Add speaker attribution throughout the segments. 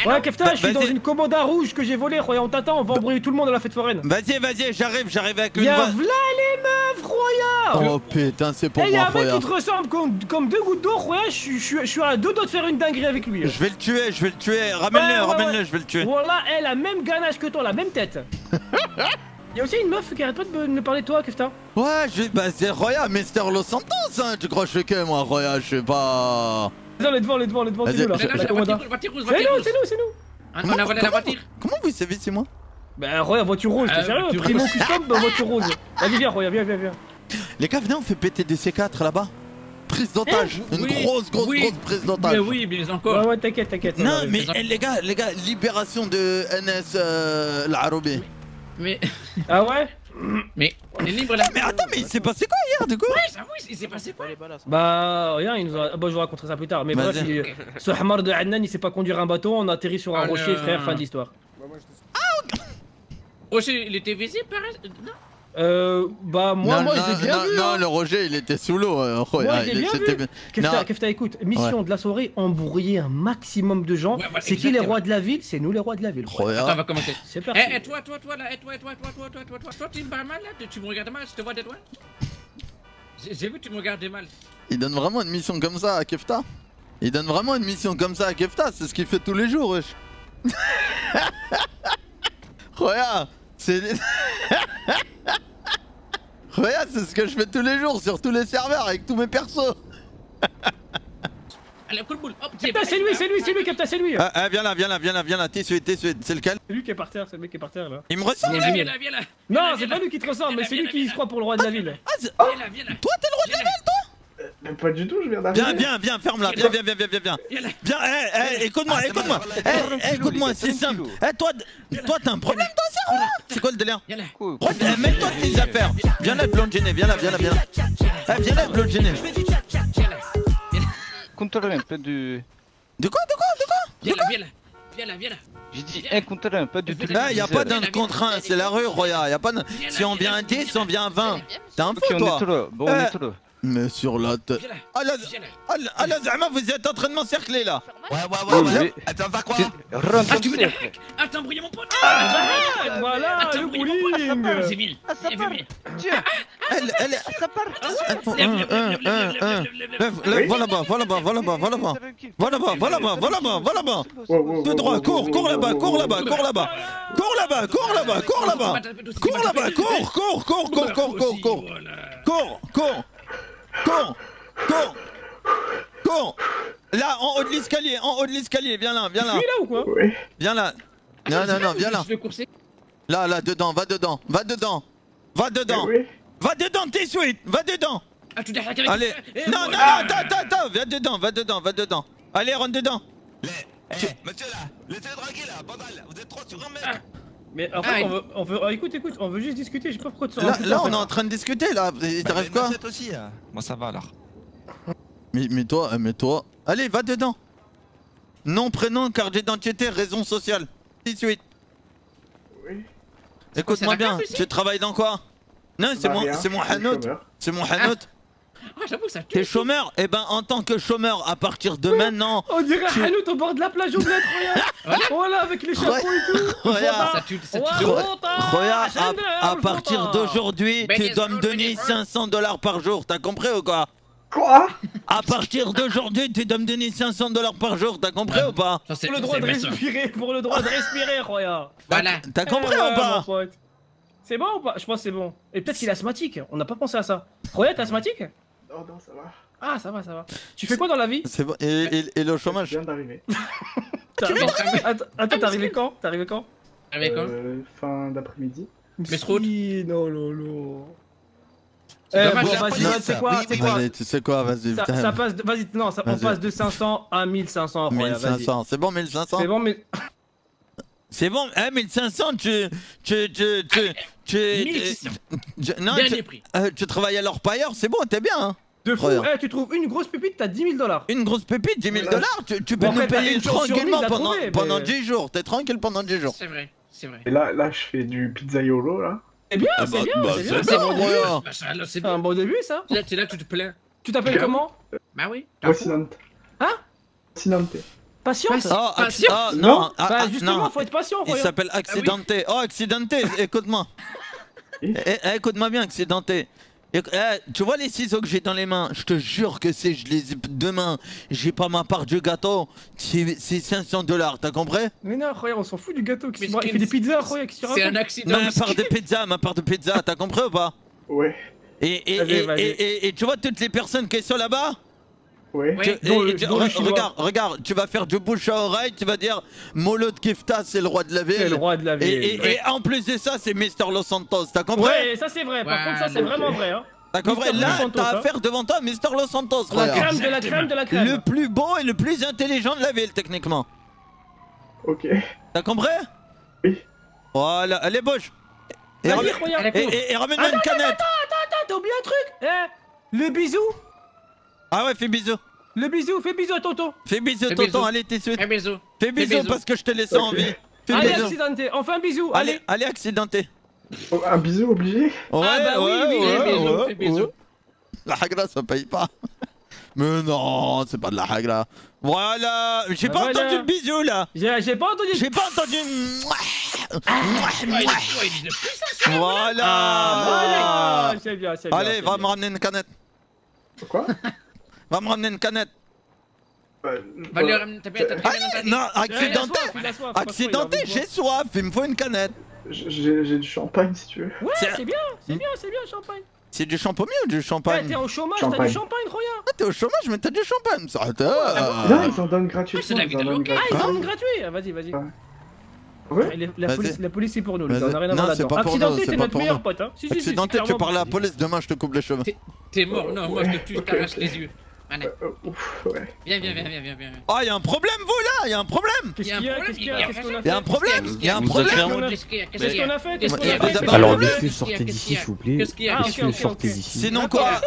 Speaker 1: Ouais, Kefta, je suis dans une commanda rouge que j'ai volée, Roya, on t'attend, on va embrouiller tout le monde à la fête foraine.
Speaker 2: Vas-y, j'arrive avec une
Speaker 1: Y'a v'là les meufs, Roya.
Speaker 2: Oh putain, c'est pour
Speaker 1: moi,
Speaker 2: moi,
Speaker 1: Roya. Y'a un mec
Speaker 2: Roya.
Speaker 1: qui te ressemble comme deux gouttes d'eau, Roya, je suis à deux doigts de faire une dinguerie avec lui.
Speaker 2: Je vais le tuer, ramène-le, je vais le tuer.
Speaker 1: Voilà, elle a même ganache que toi, la même tête. Y'a aussi une meuf qui arrête pas de me parler de toi, Kefta.
Speaker 2: Ouais, bah c'est Roya, Mister Los Santos, hein. Tu crois que je fais que moi, Roya, je sais pas.
Speaker 1: On est devant, c'est nous là. C'est nous.
Speaker 3: On a volé la voiture.
Speaker 2: Comment vous savez, c'est moi?
Speaker 1: Bah, Roya, voiture rose, t'es sérieux? Primo custom, voiture rose. Vas-y, viens, Roya, viens.
Speaker 2: Les gars, venez, on fait péter des C4 là-bas. Prise d'otage, une grosse prise d'otage.
Speaker 3: Mais oui, mais encore.
Speaker 1: Ouais, t'inquiète.
Speaker 2: Non, mais les gars, libération de NS l'Arabie.
Speaker 3: Mais.
Speaker 1: Ah ouais?
Speaker 3: Mais on est libre là.
Speaker 2: Mais attends, mais il s'est passé quoi hier du coup?
Speaker 3: Ouais, j'avoue, il s'est passé quoi?
Speaker 1: Bah, rien, il nous a. Bah, je vous raconterai ça plus tard. Mais bref, ce hamar de Annan, il sait pas conduire un bateau, on a atterri sur un rocher, frère, fin de l'histoire.
Speaker 3: Rocher, il était visible par. Non?
Speaker 1: Bah, moi, je l'ai bien vu.
Speaker 2: Non, le Roger, il était sous l'eau.
Speaker 1: Moi, je l'ai bien vu. Kefta, écoute, mission de la soirée, embrouiller un maximum de gens. C'est qui les rois de la ville? C'est nous les rois de la ville.
Speaker 3: Attends, on va commencer.
Speaker 1: C'est parti.
Speaker 3: Eh, toi, là, toi, tu me parles mal là? Tu me regardes mal, je te vois de loin? J'ai vu que tu me regardais mal.
Speaker 2: Il donne vraiment une mission comme ça à Kefta? C'est ce qu'il fait tous les jours, wesh. Regarde, Regarde, c'est ce que je fais tous les jours sur tous les serveurs avec tous mes persos.
Speaker 3: Allez, coup de boule, hop,
Speaker 1: c'est lui, Kefta, c'est lui.
Speaker 2: Ah, viens là, t'es suite, c'est lequel?
Speaker 1: C'est lui qui est par terre, c'est le mec qui est par terre là.
Speaker 2: Il me ressemble.
Speaker 3: Viens là.
Speaker 1: Non, c'est pas lui qui te ressemble, mais c'est lui qui se croit pour le roi de la ville.
Speaker 3: Viens là.
Speaker 2: Toi, t'es le roi de la ville, toi?
Speaker 4: Mais pas du tout, je viens d'arriver.
Speaker 2: Viens, ferme-la, viens. Viens, écoute-moi. Écoute-moi, c'est simple. Toi, t'as un problème, toi, c'est quoi? C'est quoi le délire? Mets-toi tes affaires. Viens là, blondiner, viens là. Viens là, blondiner.
Speaker 5: Contrôle un peu du...
Speaker 2: De quoi?
Speaker 3: Viens là.
Speaker 5: J'ai dit contrôle un peu du...
Speaker 2: Là, y'a pas d'un contre un, c'est la rue, Roya. Y'a pas de... Si on vient à 10, on vient à 20. T'es un fou, toi?
Speaker 5: Bon, on est trop.
Speaker 2: Mais sur la tête. Ah là, Zama, vous êtes en train de m'encercler là.
Speaker 6: Ouais. Attends, va quoi?
Speaker 3: Ah, tu veux dire mec? Ah, t'as embrouillé mon pote.
Speaker 1: Voilà, le bowling.
Speaker 3: C'est bien.
Speaker 5: Tiens.
Speaker 2: Elle...
Speaker 5: Ça part.
Speaker 2: Va là-bas. Tout droit, cours là-bas. Cours. Là, en haut de l'escalier, viens là.
Speaker 1: Tu es là ou quoi?
Speaker 4: Oui.
Speaker 2: Viens là. Non, viens là.
Speaker 3: Je vais courser.
Speaker 2: Là, dedans, va dedans.
Speaker 4: Oui.
Speaker 2: Va dedans, t'es sweet, va dedans.
Speaker 3: Ah, tu derrière quelqu'un.
Speaker 2: Allez. Non, attends, va dedans. Allez, rentre dedans.
Speaker 6: Monsieur là, laissez-le tranquille là, bandal, vous êtes trop sur un mec.
Speaker 1: Mais en fait, on veut. Écoute, on veut juste discuter, je sais pas pourquoi tu
Speaker 2: Là, on est en train de discuter là. Il t'arrive quoi?
Speaker 6: Aussi, moi ça va alors.
Speaker 2: Mais toi. Allez, va dedans. Nom, prénom, carte d'identité, raison sociale. Tout de suite.
Speaker 4: Oui.
Speaker 2: Écoute-moi bien, tu travailles dans quoi? Non, c'est mon hanout. C'est mon hanout.
Speaker 3: Ah, j'avoue, ça tue.
Speaker 2: T'es chômeur? Eh ben, en tant que chômeur, à partir de maintenant.
Speaker 1: On dirait un hanout au bord de la plage au bled, regarde. Voilà, avec les chapeaux et tout.
Speaker 2: Regarde.
Speaker 3: Ça tue.
Speaker 2: Regarde, à partir d'aujourd'hui, tu dois me donner 500 $ par jour. T'as compris ou quoi?
Speaker 4: Quoi?
Speaker 2: À partir d'aujourd'hui, tu dois me donner 500 $ par jour. T'as compris ou pas?
Speaker 1: Pour le droit de respirer, Roya.
Speaker 3: Voilà.
Speaker 2: T'as compris ou pas?
Speaker 1: C'est bon ou pas? Je pense que c'est bon. Et peut-être qu'il est asthmatique. On n'a pas pensé à ça. Roya, t'es asthmatique?
Speaker 4: Non, ça va.
Speaker 1: Ah, ça va. Tu fais quoi dans la vie?
Speaker 2: C'est bon. Et le chômage?
Speaker 4: Je viens d'arriver.
Speaker 1: Attends, t'es arrivé quand?
Speaker 3: Avec quoi?
Speaker 4: Fin d'après-midi.
Speaker 3: Mais trop.
Speaker 1: Non, lolo.
Speaker 3: Dommage,
Speaker 1: bon, vas-y, c'est quoi?
Speaker 2: Allez, tu sais quoi, vas-y.
Speaker 1: Ça passe, vas-y, non, on passe de 500 à 1500.
Speaker 2: 1500, c'est bon 1500?
Speaker 1: C'est bon, mais...
Speaker 2: C'est bon, 1500, non,
Speaker 3: Dernier prix.
Speaker 2: Tu travailles à l'orpailleur, c'est bon, t'es bien, hein?
Speaker 1: De fou, tu trouves une grosse pépite, t'as 10 000 $.
Speaker 2: Une grosse pépite, 10 000 $, tu peux nous payer tranquillement pendant 10 jours, t'es tranquille pendant 10 jours.
Speaker 3: C'est vrai.
Speaker 4: Et là, je fais du pizzaiolo, là.
Speaker 1: C'est bien, c'est bien. C'est un bon début, ça.
Speaker 3: C'est là que tu te plains.
Speaker 1: Tu t'appelles comment?
Speaker 3: Bah oui.
Speaker 4: Rocinante.
Speaker 1: Hein?
Speaker 4: Rocinante.
Speaker 1: Patiente.
Speaker 2: Oh, non.
Speaker 1: Bah justement, faut être patient.
Speaker 2: Il s'appelle Accidenté. Oh, Accidenté, écoute-moi. Écoute-moi bien, Accidenté. Tu vois les ciseaux que j'ai dans les mains, je te jure que si je les ai demain, j'ai pas ma part du gâteau, c'est $500, t'as compris?
Speaker 1: Mais non, regarde, on s'en fout du gâteau. Il fait des pizzas, regarde,
Speaker 3: c'est un accident.
Speaker 2: Ma part de pizza, t'as compris ou pas?
Speaker 4: Ouais.
Speaker 2: Et tu vois toutes les personnes qui sont là-bas?
Speaker 4: Ouais.
Speaker 2: Regarde, tu vas faire du bouche à oreille, tu vas dire Moloud Kifta c'est le roi de la ville.
Speaker 1: C'est le roi de la ville.
Speaker 2: Et en plus de ça, c'est Mr. Los Santos, t'as compris?
Speaker 1: Ouais, ça c'est vrai, par contre, ça c'est vraiment vrai. Hein.
Speaker 2: T'as compris? Là, t'as affaire devant toi Mr. Los Santos.
Speaker 1: La crème de la crème de la crème.
Speaker 2: Le plus beau et le plus intelligent de la ville, techniquement.
Speaker 4: Ok.
Speaker 2: T'as compris?
Speaker 4: Oui.
Speaker 2: Voilà, allez, bouge. Et ramène-moi une canette.
Speaker 1: Attends, t'as oublié un truc. Le bisou.
Speaker 2: Ah ouais, fais bisous.
Speaker 1: Le bisou, fais bisous à tonton.
Speaker 2: Fais bisous, tonton, allez, t'es suite.
Speaker 3: Fais bisous.
Speaker 2: Fais bisous parce que je te laisse en vie.
Speaker 1: Allez, Accidenté, on fait un bisou.
Speaker 2: Allez, Accidenté.
Speaker 4: Oh, un bisou obligé?
Speaker 2: Ouais.
Speaker 3: Fais bisous.
Speaker 2: La hagra, ça paye pas. Mais non, c'est pas de la hagra. Voilà, j'ai pas entendu le bisou là.
Speaker 1: J'ai pas entendu.
Speaker 2: J'ai pas entendu. Voilà.
Speaker 1: Voilà. C'est bien, c'est bien.
Speaker 2: Allez, va me ramener une canette.
Speaker 4: Quoi?
Speaker 2: Va me ramener une canette.
Speaker 3: Va lui ramener ta bière,
Speaker 2: Non, accidenté, j'ai soif, il me faut une canette.
Speaker 4: J'ai du champagne si tu veux.
Speaker 1: Ouais, c'est bien, champagne.
Speaker 2: C'est du champagne ou du champagne?
Speaker 1: T'es au chômage, t'as du champagne, regarde.
Speaker 2: Ah, t'es au chômage, mais t'as du champagne, ça.
Speaker 4: Non, ils en donnent gratuitement.
Speaker 1: Ils en donnent gratuit. Vas-y.
Speaker 4: Ouais.
Speaker 1: La police c'est pour nous, on a rien à voir là-dedans. Accidenté, t'es notre meilleur pote. Hein.
Speaker 2: Accidenté, tu parles à la police, demain je te coupe les cheveux.
Speaker 3: T'es mort, non, moi je te tue, je t'arrache les yeux.
Speaker 4: Ouais.
Speaker 3: Viens.
Speaker 2: Oh, y'a un problème, vous là, y'a un problème.
Speaker 1: Qu'est-ce qu'il y a?
Speaker 2: Y'a un problème.
Speaker 1: Qu'est-ce qu'on a fait?
Speaker 7: Alors, messieurs, sortez d'ici, s'il vous plaît.
Speaker 1: Messieurs,
Speaker 7: sortez d'ici.
Speaker 2: Sinon quoi?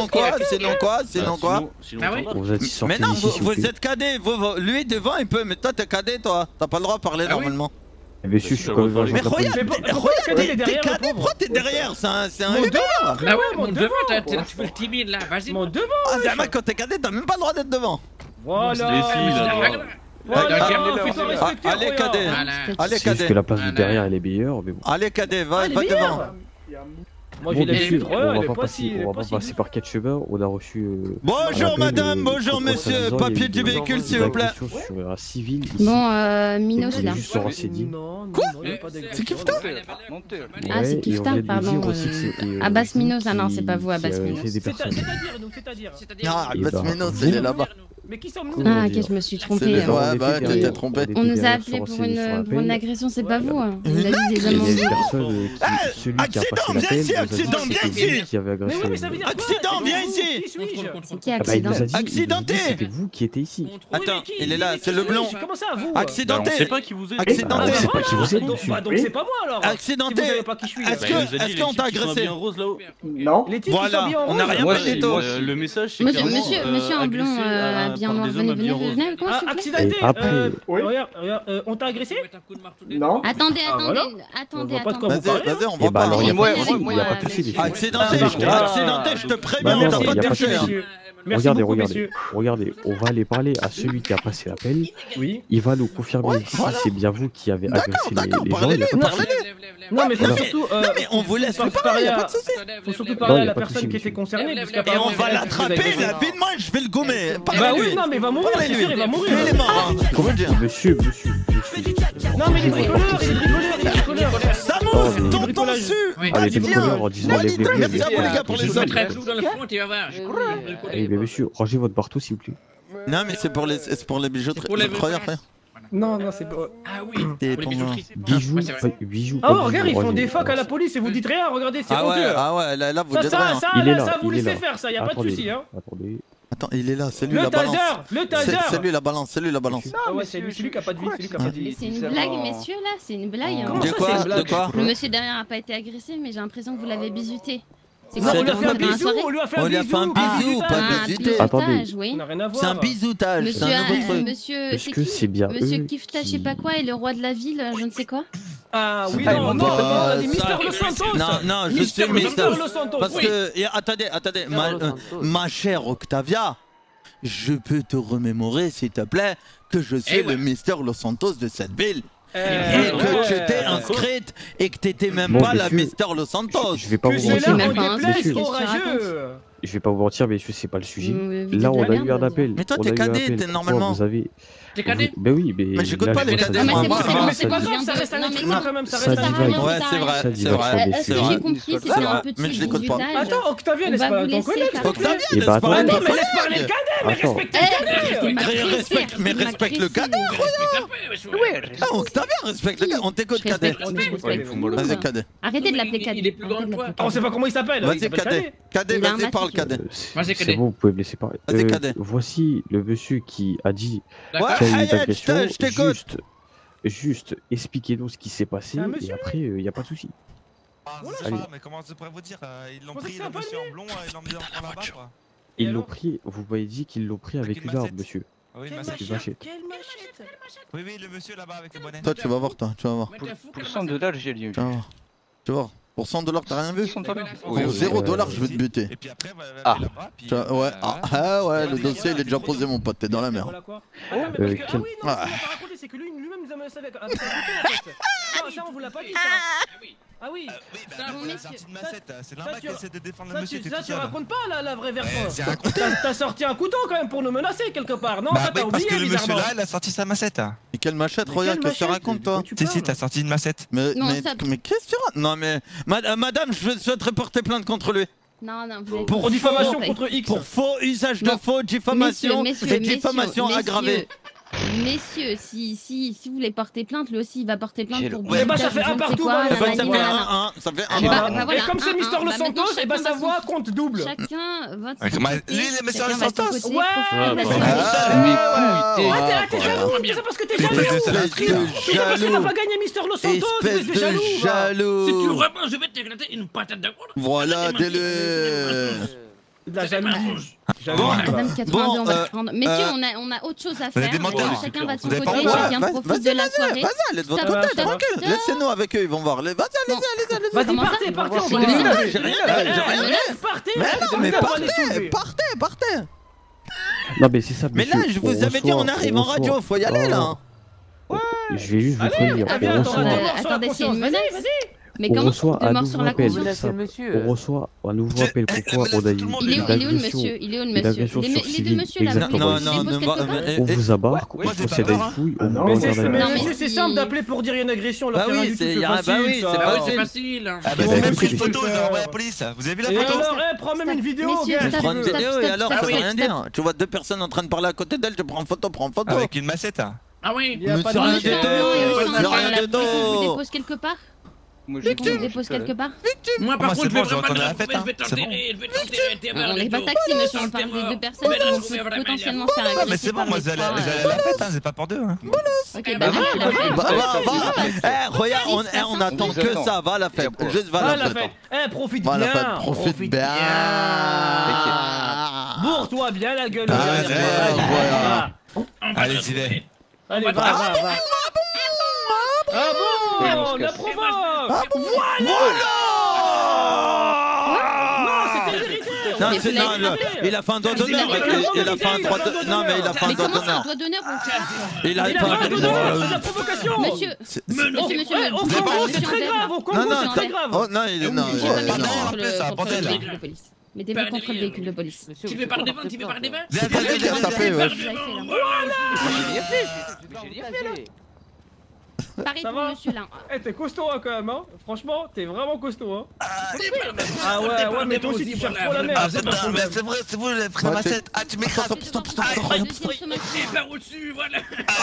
Speaker 7: Vous êtes sortis
Speaker 2: Mais non,
Speaker 7: d'ici,
Speaker 2: vous êtes cadet. Lui devant, il peut, mais toi, t'es cadet, toi. T'as pas le droit de parler normalement.
Speaker 7: Messieurs, je suis quand même.
Speaker 2: Mais regarde, t'es cadet, pourquoi t'es derrière? C'est un Uber.
Speaker 3: Ah ouais, mon devant, tu veux le timide là, vas-y.
Speaker 1: Mon devant.
Speaker 2: Ah, c'est mec, quand t'es cadet, t'as même pas le droit d'être devant.
Speaker 1: Voilà.
Speaker 2: Allez, cadet.
Speaker 7: C'est juste que la place de derrière, elle est meilleure, mais bon.
Speaker 2: Allez, cadet, va devant.
Speaker 1: Moi j'ai l'habitude,
Speaker 7: on va pas passer par quatre chemins, on a reçu...
Speaker 2: Bonjour madame, bonjour monsieur, papier du véhicule s'il vous plaît.
Speaker 7: Sur un civil ici.
Speaker 8: Bon, Minos là.
Speaker 7: Juste se renseigner.
Speaker 2: Quoi? C'est Kifta?
Speaker 8: Ah c'est Kifta, pardon. Abbas Minos, ah non c'est pas vous Abbas Minos.
Speaker 1: C'est-à-dire.
Speaker 2: Ah, Abbas Minos, il est là-bas.
Speaker 1: Mais qui sommes-nous?
Speaker 8: Ah ok, je me suis trompé.
Speaker 2: Ouais, bah t'es trompé.
Speaker 8: On nous a appelé pour une agression, c'est pas vous. On a dit des hommes en
Speaker 7: personne celui qui a passé l'appel,
Speaker 2: accident, viens ici.
Speaker 7: qui avait agressé.
Speaker 2: Accident, viens ici.
Speaker 8: C'est qui accidenté?
Speaker 2: Accidenté.
Speaker 7: C'était vous qui étiez ici.
Speaker 2: Attends, il est là, c'est le blond.
Speaker 1: Comment ça, vous?
Speaker 2: Accidenté.
Speaker 9: On sait pas qui vous êtes.
Speaker 2: Accidenté.
Speaker 7: On sait pas qui vous êtes,
Speaker 1: Bah donc c'est pas moi alors.
Speaker 2: Accidenté.
Speaker 1: Si vous savez pas qui je suis.
Speaker 2: Est-ce qu'on t'a agressé?
Speaker 4: Non.
Speaker 1: Les types qui sont bien en
Speaker 2: On a
Speaker 1: rose.
Speaker 2: rien payé, toi.
Speaker 9: Le message, c'est
Speaker 8: Monsieur en blond, bien noir, venez, comment s'il vous plaît?
Speaker 1: Accidenté.
Speaker 4: Regarde,
Speaker 1: on t'a agressé?
Speaker 4: Non.
Speaker 8: Attendez.
Speaker 2: Vas-y, on va pas.
Speaker 7: Alors, il n'y a pas de souci.
Speaker 2: Accidenté, je te préviens, on t'a pas touché.
Speaker 7: Regardez, on va aller parler à celui qui a passé l'appel.
Speaker 1: Oui.
Speaker 7: Il va nous confirmer si c'est bien vous qui avez agressé les gens.
Speaker 1: Non, mais faut surtout.
Speaker 2: Non, mais on vous laisse parler, y'a pas de soucis.
Speaker 1: Faut surtout parler à la personne qui était concernée.
Speaker 2: Et on va l'attraper rapidement, je vais le gommer.
Speaker 1: Bah oui, non, mais il va mourir, c'est sûr, il va mourir.
Speaker 2: Il est mort.
Speaker 7: Comment dire? Monsieur.
Speaker 1: Non, mais il est bricoleur.
Speaker 2: Ça move, tonton su.
Speaker 7: Allez, des bricoleurs en disant lève-les.
Speaker 2: Merci à vous les gars pour les hommes.
Speaker 7: Allez, mais monsieur, rangez votre marteau s'il vous plaît.
Speaker 2: Non, mais c'est pour les bijouteries. Regarde, frère.
Speaker 1: Non, c'est pas.
Speaker 3: Ah oui,
Speaker 7: Bijoux.
Speaker 1: Ah, regarde, ils font des fuck à la police et vous dites rien, regardez, c'est honteux.
Speaker 2: Ah ouais, là vous dites rien.
Speaker 1: Ça, vous laissez faire ça, y'a pas de soucis.
Speaker 7: Attendez.
Speaker 2: Attends, il est là, c'est lui la balance.
Speaker 1: Le taser.
Speaker 2: C'est lui la balance.
Speaker 1: Ah ouais, c'est lui qui a pas de vie,
Speaker 8: C'est une blague, messieurs, là, c'est une blague.
Speaker 1: Comment ça, c'est une blague?
Speaker 8: Le monsieur derrière a pas été agressé, mais j'ai l'impression que vous l'avez bisuté.
Speaker 1: On lui a fait un bisou, on lui a fait un bisou,
Speaker 2: pas de visiter.
Speaker 7: Attendez,
Speaker 2: c'est un bisoutage, c'est un nouveau truc.
Speaker 7: Est-ce que c'est bien
Speaker 8: Monsieur Kifta, je sais pas quoi, et le roi de la ville, je ne sais quoi.
Speaker 1: Ah oui, non, Mister Los Santos.
Speaker 2: Non, je suis Mister Los Santos. Parce que, attendez, ma chère Octavia, je peux te remémorer, s'il te plaît, que je suis le Mister Los Santos de cette ville. Et que tu t'es inscrite et que t'étais même pas la Mister Los Santos.
Speaker 7: Je vais pas vous mentir. Je vais pas vous mentir, mais c'est pas le sujet. Là, on a eu un appel.
Speaker 2: Mais toi, t'es cadet, t'es normalement.
Speaker 3: T'es cadet?
Speaker 7: Ben oui,
Speaker 2: mais j'écoute pas les cadets.
Speaker 1: Mais c'est pas grave, ça reste un être humain quand même, ça reste un
Speaker 2: être humain. Ouais, c'est vrai, c'est vrai.
Speaker 8: Ce que j'ai compris, c'est qu'un petit
Speaker 2: mais je l'écoute pas.
Speaker 1: Attends, Octavien, laisse parler ton collègue.
Speaker 2: Octavien,
Speaker 7: laisse parler.
Speaker 1: Attends, mais laisse parler le cadet, mais respecte le cadet.
Speaker 2: Mais respecte le cadet, ah, Octavien, respecte le cadet. On t'écoute, cadet. Vas-y, cadet.
Speaker 8: Arrêtez de l'appeler cadet.
Speaker 3: Il est plus grand que toi.
Speaker 1: On sait pas comment il s'appelle.
Speaker 2: Vas-y, cadet. Cadet, vas-y, parle, cadet.
Speaker 7: C'est bon, vous pouvez me laisser parler.
Speaker 2: Vas-y, cadet.
Speaker 7: Voici le monsieur qui a dit qu'il y a eu une agression. Juste expliquez-nous ce qui s'est passé et après il n'y a pas de souci.
Speaker 6: Mais comment je pourrais vous dire, ils l'ont pris le monsieur en blond, ils l'ont mis en là-bas quoi.
Speaker 7: Ils l'ont pris, vous m'avez dit qu'ils l'ont pris avec une arme, monsieur.
Speaker 6: Oui, une
Speaker 1: machette.
Speaker 6: Oui, le monsieur là-bas avec le bonnet.
Speaker 2: Toi, tu vas voir, toi, tu vas voir.
Speaker 5: Pour 100 $, j'ai lu.
Speaker 2: Tu vas voir. Tu vas voir. Pour 100 $, t'as rien vu? Pour 0 $, je vais te buter.
Speaker 6: Et puis après,
Speaker 5: ah
Speaker 2: ouais, ouais, le dossier il est déjà posé, mon pote, t'es dans la merde.
Speaker 1: Ah oui, non, ce qu'on m'a pas raconté, c'est que lui-même nous a menacé avec un couteau en fait. Ça, on vous l'a pas dit, ça. Ah oui.
Speaker 6: La sortie de ma set, c'est là-bas qui essaie de défendre le monsieur.
Speaker 1: Ça, tu racontes pas la vraie version. T'as sorti un couteau quand même pour nous menacer quelque part, non? Ça t'as oublié,
Speaker 6: parce que le monsieur là, il a sorti sa massette.
Speaker 2: Et quelle machette, regarde, qu'est-ce que tu racontes, toi?
Speaker 6: Si, t'as sorti une massette.
Speaker 2: Mais qu'est-ce que tu racontes? Non, mais madame, je souhaiterais porter plainte contre lui.
Speaker 8: Non, vous
Speaker 1: pour diffamation contre X.
Speaker 2: Pour faux usage de faux, diffamation et diffamation aggravée.
Speaker 8: Messieurs, si vous voulez porter plainte, lui aussi il va porter plainte pour
Speaker 1: Eh bah ça fait un partout,
Speaker 2: ça fait un.
Speaker 1: Et comme c'est Mister Los Santos, et bah sa voix compte double.
Speaker 8: Chacun va de
Speaker 6: lui, il est Mister Los Santos.
Speaker 1: Ouais. T'es jaloux, c'est parce que t'es jaloux. C'est parce que t'as pas gagné Mister Los Santos, espèce de jaloux.
Speaker 3: Si tu reprends, je vais t'éclater une patate d'un coup.
Speaker 2: Voilà, délai.
Speaker 1: De la jalousie.
Speaker 8: Madame 82, on va se prendre. Messieurs, on a autre chose à faire. Chacun va de son côté, chacun profite de la soirée.
Speaker 2: Vas-y, allez de votre côté, tranquille. Laissez-nous avec eux, ils vont voir. Vas-y, allez.
Speaker 1: Vas-y, partez.
Speaker 2: J'ai rien. Partez.
Speaker 7: Non, mais c'est ça.
Speaker 2: Mais là, je vous avais dit, on arrive en radio, faut y aller là.
Speaker 7: Ouais. Je vais juste vous prévenir.
Speaker 8: Attendez, c'est une menace. Mais
Speaker 7: on
Speaker 8: comment
Speaker 7: reçoit
Speaker 8: de mort sur la conscience?
Speaker 7: On reçoit un nouveau appel. Pourquoi on a eu
Speaker 8: Il est où le monsieur? Il est où le monsieur? Les deux monsieur là.
Speaker 7: On vous abat, on procède à une fouille, on vous met en garde à vue.
Speaker 1: Mais c'est simple d'appeler pour dire il y a une agression.
Speaker 2: Bah oui, c'est
Speaker 3: facile.
Speaker 6: Ah bah même pris une photo, ils ont envoyé la police. Vous avez vu la photo?
Speaker 1: Alors, prends même une vidéo.
Speaker 2: Prends une vidéo et alors ça veut rien dire. Tu vois deux personnes en train de parler à côté d'elle, tu prends une photo.
Speaker 6: Avec une massette.
Speaker 3: Ah oui.
Speaker 2: Il y a rien de dos.
Speaker 8: Je vous dépose quelque part? Moi je vous dépose quelque part?
Speaker 3: Moi par contre je vais
Speaker 6: retourner à la fête.
Speaker 3: Je vais t'enterrer.
Speaker 8: On n'est pas taxi monsieur, on parle de deux personnes qui vont potentiellement faire agresser.
Speaker 6: Mais c'est bon, moi j'allais à la fête, c'est pas pour deux.
Speaker 8: Ok, bah va.
Speaker 2: Regarde, on attend que ça, va à la fête. Juste va à la fête.
Speaker 1: Profite bien.
Speaker 2: Profite bien.
Speaker 1: Bourre-toi bien la gueule.
Speaker 6: Allez, j'y vais.
Speaker 1: Allez, va. Ah bon, la provoque. Voilà. Non, c'était
Speaker 2: non, il a fait un doigt d'honneur. Il a fait un droit de. Non, mais il a fait un doigt d'honneur. Il a fait un doigt d'honneur.
Speaker 1: C'est de la provocation.
Speaker 8: Monsieur.
Speaker 1: Au Congo, c'est très grave. Au Congo, c'est très grave.
Speaker 2: Oh non, il est non.
Speaker 8: Mettez-vous contre le véhicule de police.
Speaker 3: Tu veux par des vins, tu veux par des vins.
Speaker 2: Viens taper, ouais.
Speaker 8: Pareil pour monsieur là.
Speaker 1: T'es costaud quand même, hein. Franchement, t'es vraiment costaud, hein. Ah ouais, mais toi aussi tu cherches trop la merde.
Speaker 6: C'est vrai, c'est vous le frère Massette. Ah, tu m'écrases.
Speaker 2: Stop.
Speaker 3: Et par au-dessus, voilà.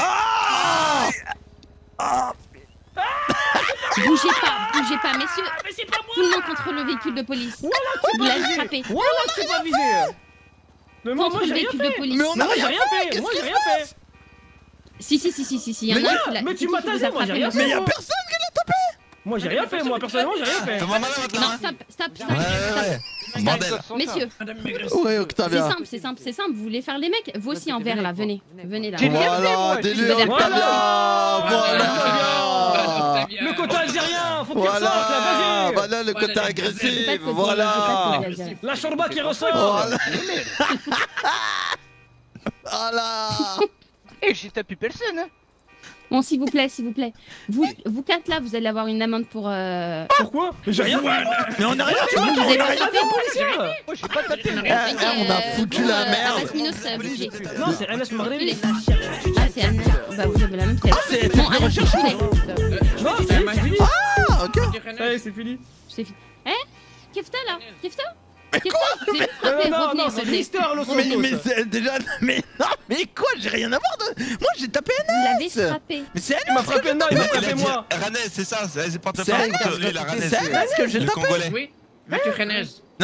Speaker 8: Bougez pas, messieurs. Tout le monde contre le véhicule de police. Vous l'avez frappé.
Speaker 1: Voilà que c'est pas visé. Mais moi j'ai rien fait.
Speaker 2: Mais on a
Speaker 1: rien fait. Moi j'ai rien fait.
Speaker 8: Si, il y en a un qui l'a.
Speaker 1: Mais tu m'as tasé, moi j'ai rien fait.
Speaker 2: Mais y'a personne qui l'a tapé.
Speaker 1: Moi j'ai rien fait, moi personnellement j'ai rien fait.
Speaker 8: Non, stop.
Speaker 6: Bordel.
Speaker 8: Messieurs.
Speaker 2: Ouais, Octavia.
Speaker 8: C'est simple, vous voulez faire les mecs? Vous aussi en verre là, venez là.
Speaker 2: Voilà, délire Octavia. Voilà.
Speaker 1: Le quota algérien, faut qu'il ressorte là, vas-y.
Speaker 2: Voilà le quota agressif, voilà.
Speaker 1: La chorba qui ressort.
Speaker 2: Voilà.
Speaker 5: Eh, j'ai tapé personne, hein.
Speaker 8: Bon, s'il vous plaît, s'il vous plaît. Vous quatre là, vous allez avoir une amende pour.
Speaker 1: Pourquoi? J'ai rien fait.
Speaker 2: Mais on a rien fait.
Speaker 8: Vous avez pas tapé
Speaker 5: Moi, j'ai pas tapé.
Speaker 2: On a foutu la merde.
Speaker 8: Anas Minos, bougez.
Speaker 1: Non, c'est Anas Maghrebi.
Speaker 8: Ah, c'est Anas. Bah, vous avez la même tête. Bon, alors, je suis
Speaker 1: Non, c'est fini.
Speaker 2: Ah, ok.
Speaker 1: Allez, c'est fini.
Speaker 8: C'est fini. Eh, Kefta là, Kefta.
Speaker 2: Mais quoi?
Speaker 1: Non, c'est Mister Los Santos.
Speaker 2: Mais c'est déjà. Mais non, mais quoi? J'ai rien à voir de. Moi j'ai tapé
Speaker 8: Vous l'avez
Speaker 2: Anas.
Speaker 8: frappé.
Speaker 2: Mais c'est
Speaker 1: Il
Speaker 2: Anas.
Speaker 1: m'a frappé, non, il m'a frappé moi.
Speaker 6: Ranès, c'est ça, c'est pas
Speaker 2: C'est Anas que j'ai
Speaker 6: le
Speaker 2: tapé.
Speaker 6: Congolais.
Speaker 3: Oui, Mathieu Renez.
Speaker 2: Non,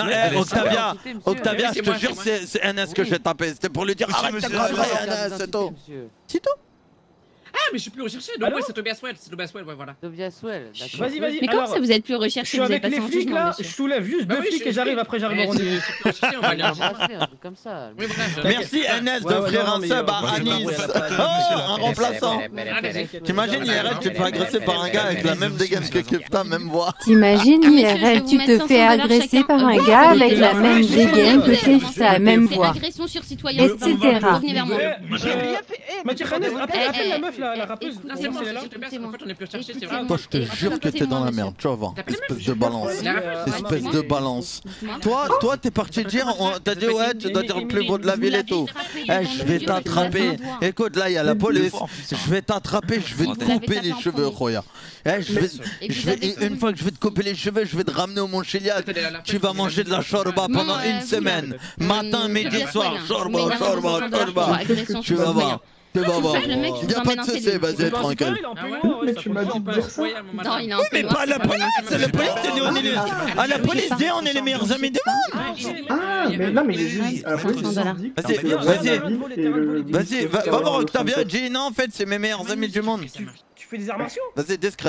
Speaker 2: Octavia, je te jure, c'est Anas que j'ai tapé. C'était pour lui dire arrête de contrôler Anas, c'est tout. C'est tout.
Speaker 3: Ah, mais je suis plus recherché. Donc, ouais, c'est Tobias Well. C'est Tobias Well, ouais, voilà.
Speaker 9: Tobias Well, d'accord.
Speaker 1: Vas-y, vas-y.
Speaker 8: Mais comment
Speaker 1: Alors,
Speaker 8: ça vous êtes plus
Speaker 1: je
Speaker 8: recherché?
Speaker 1: suis
Speaker 8: Vous avez
Speaker 1: avec
Speaker 8: passé
Speaker 1: les
Speaker 8: en
Speaker 1: flics
Speaker 8: jugement,
Speaker 1: là,
Speaker 8: monsieur.
Speaker 1: je soulève juste deux flics et j'arrive après, j'arrive en rondine.
Speaker 3: On va aller en jugement.
Speaker 9: Un truc comme ça.
Speaker 3: Oui, voilà.
Speaker 2: Merci Anas d'offrir un sub à Anis. Oh, un remplaçant. T'imagines IRL, tu te fais agresser par un gars avec la même dégaine que Kefta, même voix.
Speaker 10: T'imagines IRL, tu te fais agresser par un gars avec la même dégaine que Kefta, même voix,
Speaker 8: Agression sur citoyen,
Speaker 10: etc.
Speaker 8: revenez vers moi.
Speaker 5: J'ai rien fait.
Speaker 1: Mathieu Khanes, appelle la meuf, la rappeuse.
Speaker 3: Non, c'est bon, c'est bon. En fait, on est plus recherché, c'est vrai.
Speaker 2: Toi, je te jure que t'es dans la merde, tu vas voir. Espèce de balance. Espèce de balance. Toi, t'es parti dire, t'as dit ouais, tu dois dire le plus beau de la ville et tout. Eh, je vais t'attraper. Écoute, là, il y a la police. Je vais t'attraper, je vais te couper les cheveux, Roya. Eh, une fois que je vais te couper les cheveux, je vais te ramener au Montchiliad. Tu vas manger de la shorba pendant une semaine. Matin, midi, soir. Shorba, shorba, shorba. Tu vas voir. Tu vas voir. Y'a pas de soucis, vas-y, tranquille.
Speaker 4: Mais tu m'as dit de dire ça.
Speaker 8: Non, il est en
Speaker 2: Mais pas la police, c'est la police, on est les... Ah, la police dit on est les meilleurs amis du monde.
Speaker 4: Ah, mais non, mais les la police ils ont dit.
Speaker 2: Vas-y, va voir Octavia, dis non, en fait, c'est mes meilleurs amis du monde.
Speaker 1: Tu fais des arts martiaux?
Speaker 2: Vas-y, discret.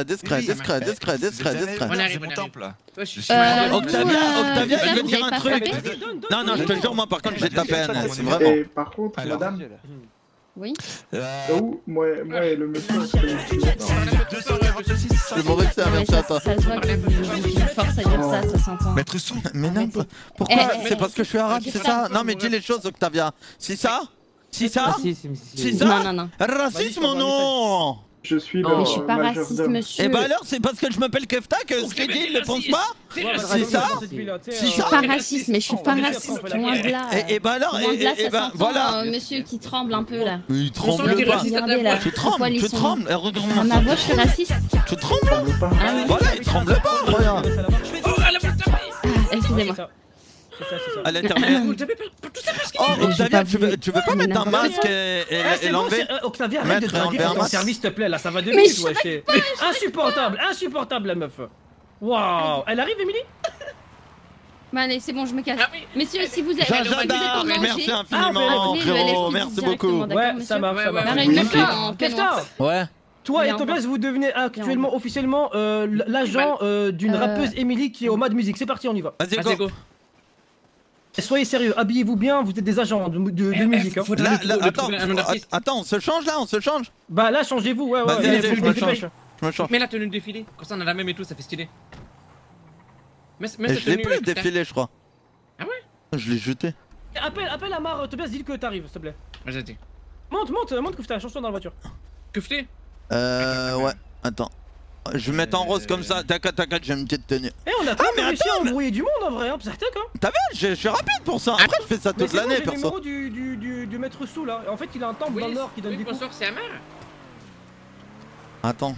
Speaker 3: On arrive,
Speaker 6: mon temple là.
Speaker 2: Octavia, je veux dire un truc. Non, je te jure, moi par contre, j'ai tapé Anas, c'est vraiment.
Speaker 4: Et par contre, madame.
Speaker 8: Oui.
Speaker 4: Où moi et le monsieur, on se
Speaker 2: Le mauvais c'est merci à toi.
Speaker 8: Ça se voit que vous force à dire ça s'entend.
Speaker 6: Maître Sou.
Speaker 2: Mais non, pourquoi? C'est parce que je suis arabe, c'est ça? Non, mais dis les choses, Octavia. Si ça?
Speaker 8: Non.
Speaker 2: Racisme ou non?
Speaker 4: Je suis
Speaker 8: mais je suis pas raciste, monsieur.
Speaker 2: Et bah alors, c'est parce que je m'appelle Kefta que ce qu'il dit, il le pense pas? C'est ça?
Speaker 8: Je suis pas raciste, mais je suis pas raciste, loin de là.
Speaker 2: Et bah alors,
Speaker 8: et
Speaker 2: bah voilà.
Speaker 8: Monsieur qui tremble un peu là.
Speaker 2: Il tremble pas.
Speaker 8: Regardez là.
Speaker 2: Tu trembles.
Speaker 8: À ma voix, je suis raciste.
Speaker 2: Tu trembles? Voilà, il tremble pas, regarde.
Speaker 8: Excusez-moi.
Speaker 2: À l'intermédiaire. Oh, Octavia, tu veux pas mettre un masque et l'enlever?
Speaker 1: Octavia, arrête de draguer dans ton service, s'il te plaît, là, ça va 2 minutes, wesh. Insupportable. La meuf. Waouh, elle arrive, Émilie?
Speaker 8: Bah allez, c'est bon, je me casse. Messieurs, si vous êtes
Speaker 2: en danger, merci infiniment,
Speaker 8: appelez
Speaker 2: frérot, merci beaucoup.
Speaker 1: Ouais, ça marche.
Speaker 8: Kefta.
Speaker 2: Ouais.
Speaker 1: Toi et Tobias, vous devenez actuellement officiellement l'agent d'une rappeuse Émilie qui est au Mad Music. C'est parti, on y va.
Speaker 2: Vas-y, go.
Speaker 1: Soyez sérieux, habillez-vous bien, vous êtes des agents de musique.
Speaker 2: Attends, on se change là,
Speaker 1: Bah là, changez-vous, ouais.
Speaker 2: Vas-y, je me change.
Speaker 3: Mais la tenue de défilé, comme ça on a la même et tout, ça fait stylé. Mais
Speaker 2: je l'ai plus le défilé, je crois.
Speaker 3: Ah ouais?
Speaker 2: Je l'ai jeté.
Speaker 1: Appelle Amar, Tobias, dis que t'arrives, s'il te plaît.
Speaker 3: Vas-y.
Speaker 1: Monte, Kefta, change-toi dans la voiture.
Speaker 3: Kefté?
Speaker 2: Ouais, attends. Je vais mettre en rose comme ça, t'inquiète, j'ai une petite tenue.
Speaker 1: Eh, on a quand même réussi à embrouiller du monde en vrai, hein,
Speaker 2: T'as vu, je suis rapide pour ça. Après, je fais ça toute l'année, perso.
Speaker 1: C'est le numéro du maître Sou là. En fait, il a un temple dans le nord qui donne des coups.
Speaker 3: Bonsoir, c'est Amar.
Speaker 2: Attends.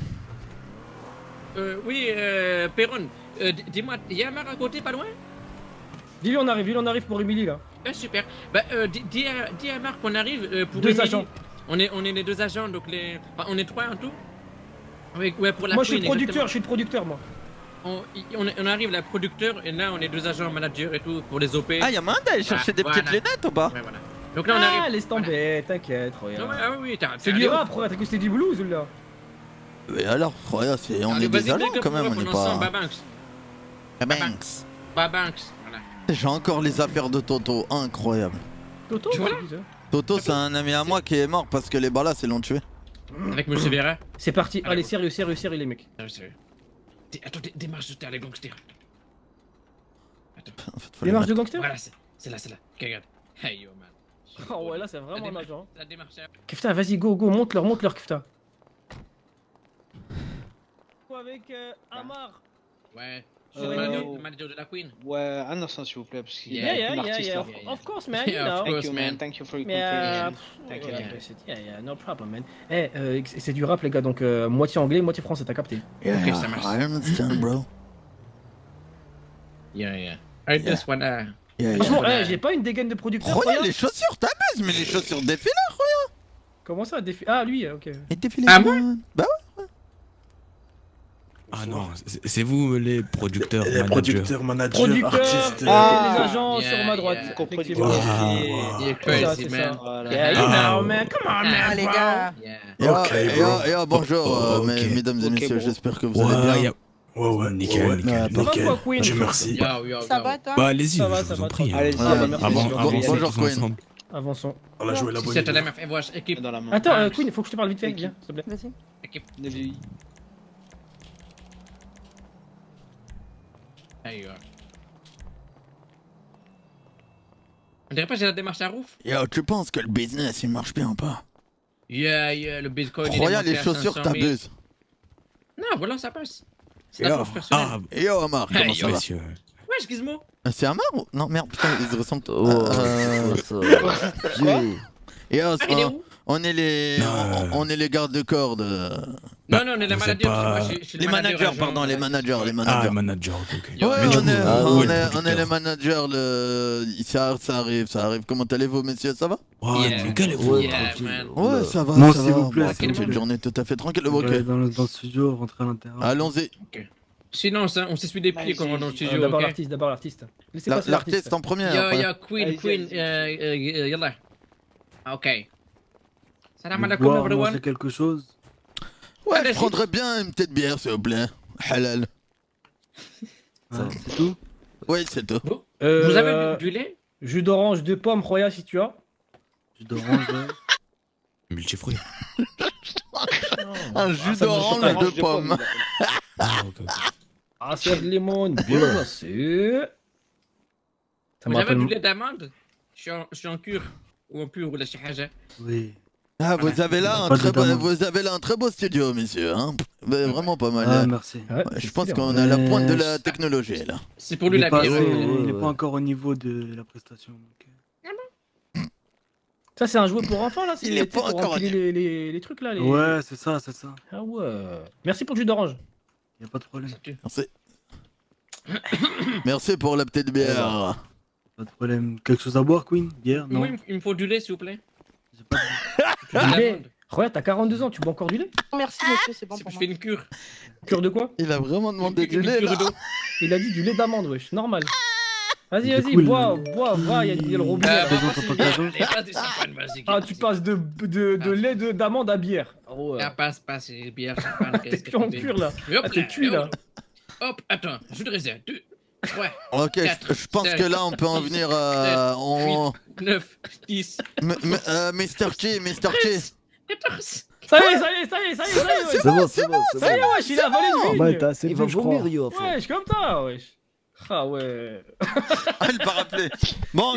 Speaker 3: Oui, Perron, dis-moi, y'a Amar à côté, pas loin?
Speaker 1: Dis-lui, on arrive pour Émilie là.
Speaker 3: Super. Bah, dis à Amar qu'on arrive pour
Speaker 1: deux agents.
Speaker 3: On est les deux agents, donc on est 3 en tout. Ouais, pour la
Speaker 1: moi, je suis le producteur, moi.
Speaker 3: On arrive là, producteur, et là, on est deux agents managers et tout pour les OP.
Speaker 2: Ah, y'a moyen d'aller chercher des petites lunettes ou pas?
Speaker 3: Ouais, voilà. Donc là, on arrive.
Speaker 1: Ah, laisse tomber, t'inquiète, regarde.
Speaker 3: Ah oui,
Speaker 1: c'est du rap, t'as que c'est du blues là.
Speaker 2: Mais alors, regarde, on est des agents quand même, on est pas.
Speaker 3: Babanks, voilà.
Speaker 2: J'ai encore les affaires de Toto, incroyable.
Speaker 1: Toto,
Speaker 2: Toto, c'est un ami à moi qui est mort parce que les ballas, ils l'ont tué.
Speaker 3: Avec Monsieur Vera.
Speaker 1: C'est parti, allez, sérieux les mecs.
Speaker 3: Sérieux. Attends, démarche de terre, les gangsters.
Speaker 1: Démarche de gangsters?
Speaker 3: Voilà, c'est là. Ok, regarde. Hey yo, man.
Speaker 1: Oh ouais, là c'est vraiment un agent.
Speaker 3: La démarche.
Speaker 1: Kefta, vas-y, go, monte-leur, Kefta. Avec Amar.
Speaker 3: Ouais. Le manager de la Queen.
Speaker 5: Ouais, un instant s'il vous plaît, parce qu'il y
Speaker 1: Yeah,
Speaker 5: a un artiste là.
Speaker 1: of course, man, you know.
Speaker 5: Thank you, man. Thank you for your comprehension. Thank you.
Speaker 1: Yeah, no problem, man. Eh, c'est du rap, les gars, donc moitié anglais, moitié français, t'as capté?
Speaker 2: Ok, ça marche. I understand, bro.
Speaker 3: Yeah. I just wanna...
Speaker 1: Franchement, j'ai pas une dégaine de producteur.
Speaker 2: Regarde les chaussures, t'abuses, mais les chaussures défilent, regarde.
Speaker 1: Comment ça, défilé? Ah, lui, ok.
Speaker 2: Et défilé.
Speaker 3: Ah moi?
Speaker 2: Bah ouais.
Speaker 9: Ah non, c'est vous les producteurs,
Speaker 1: managers, artistes, les agents sur ma droite.
Speaker 3: Crazy, man.
Speaker 1: Yeah, you know, man. Come on, man,
Speaker 2: les gars. Bonjour, mesdames et messieurs, j'espère que vous allez bien.
Speaker 9: Ouais, nickel.
Speaker 1: Dieu
Speaker 9: merci.
Speaker 8: Ça va, toi?
Speaker 9: Bah, allez-y, je vous en prie.
Speaker 2: Bonjour, Queen.
Speaker 1: Avançons.
Speaker 9: On a joué la bonne
Speaker 3: équipe.
Speaker 1: Attends, Queen, il faut que je te parle vite fait, viens, s'il te plaît.
Speaker 8: Vas-y.
Speaker 3: Équipe. On dirait pas que j'ai la démarche à Rouf?
Speaker 2: Yo, tu penses que le business il marche bien ou pas?
Speaker 3: Yeah, le Bitcoin.
Speaker 2: Regarde les chaussures, t'abuses.
Speaker 3: Non, voilà, ça passe. C'est la force personnelle.
Speaker 2: Yo, Amar, comment ça va?
Speaker 3: Wesh, Gizmo.
Speaker 2: C'est Amar ou... Non, merde, putain, ils se ressemblent. Yo, on est les gardes de corps de...
Speaker 3: Non, on est les managers.
Speaker 2: Les managers, pardon, les managers.
Speaker 9: Ah, les managers, ok.
Speaker 2: Ouais, on est les managers, ça arrive. Comment allez-vous, messieurs, ça va?
Speaker 9: Ouais, nickel,
Speaker 2: ouais, ça va.
Speaker 11: Bon, s'il vous plaît.
Speaker 2: C'est une journée tout à fait tranquille.
Speaker 11: Ok, dans le studio, rentrer à l'intérieur.
Speaker 2: Allons-y.
Speaker 3: Sinon, on s'essuie des pieds quand on est dans le studio.
Speaker 1: D'abord l'artiste.
Speaker 2: L'artiste en premier.
Speaker 3: Yo, Queen, yallah. Ok. Salam alaikum,
Speaker 11: everyone.
Speaker 3: everyone.
Speaker 11: Manger quelque chose?
Speaker 2: Ouais, je prendrais bien une petite bière, s'il vous plaît. Halal.
Speaker 11: C'est tout?
Speaker 2: Oui, c'est tout.
Speaker 3: Vous avez du lait?
Speaker 1: Jus d'orange, 2 pommes, Roya, si tu as.
Speaker 11: Jus d'orange, ouais.
Speaker 9: Multifruits.
Speaker 2: Un jus d'orange, 2 pommes.
Speaker 1: Assiette de limon, bien placé.
Speaker 3: Vous avez du lait d'amande? Je suis en cure. Ou en pur, ou la chihaja.
Speaker 11: Oui.
Speaker 2: Ah, vous avez là un très beau studio, messieurs. Hein, vraiment pas mal.
Speaker 11: Ah, merci.
Speaker 2: Je pense qu'on a la pointe de la technologie, là.
Speaker 3: C'est pour lui la vie.
Speaker 11: Il n'est pas encore au niveau de la prestation.
Speaker 1: Ça, c'est un jouet pour enfants, là?
Speaker 2: Il est pas encore
Speaker 1: les trucs, là.
Speaker 11: Ouais, c'est ça.
Speaker 1: Ah ouais. Merci pour le jus d'orange.
Speaker 11: Y'a pas de problème.
Speaker 2: Merci. Merci pour la petite bière.
Speaker 11: Pas de problème. Quelque chose à boire, Queen? Bière? Non.
Speaker 3: Oui, il me faut du lait, s'il vous plaît.
Speaker 11: J'ai pas de...
Speaker 1: Du lait? Regarde, t'as 42 ans, tu bois encore du lait?
Speaker 8: Merci, monsieur, c'est bon pour
Speaker 3: Je
Speaker 8: moi.
Speaker 3: fais une cure.
Speaker 1: Cure de quoi?
Speaker 2: Il a vraiment demandé du lait, là.
Speaker 1: Il a dit du lait d'amande, wesh, normal. Vas-y,
Speaker 11: cool.
Speaker 1: bois, va, il y a le robinet. Ah, tu passes de lait d'amande à bière.
Speaker 3: Ah, passe, bière, champagne.
Speaker 1: T'es en cure, là. T'es cuit, là.
Speaker 3: Hop, attends, jus de réserve. 2, 3,
Speaker 2: ok,
Speaker 3: 4,
Speaker 2: je pense que là on peut en venir à...
Speaker 3: 9, 10...
Speaker 2: Mr. T.
Speaker 3: 14...
Speaker 1: Ça y est,
Speaker 11: C'est bon.
Speaker 1: Ça y est, wesh, il a avalé une vigne.
Speaker 11: T'as assez de je crois.
Speaker 1: Wesh, comme ça, wesh. Ah ouais.
Speaker 2: Il m'a rappelé. Bon,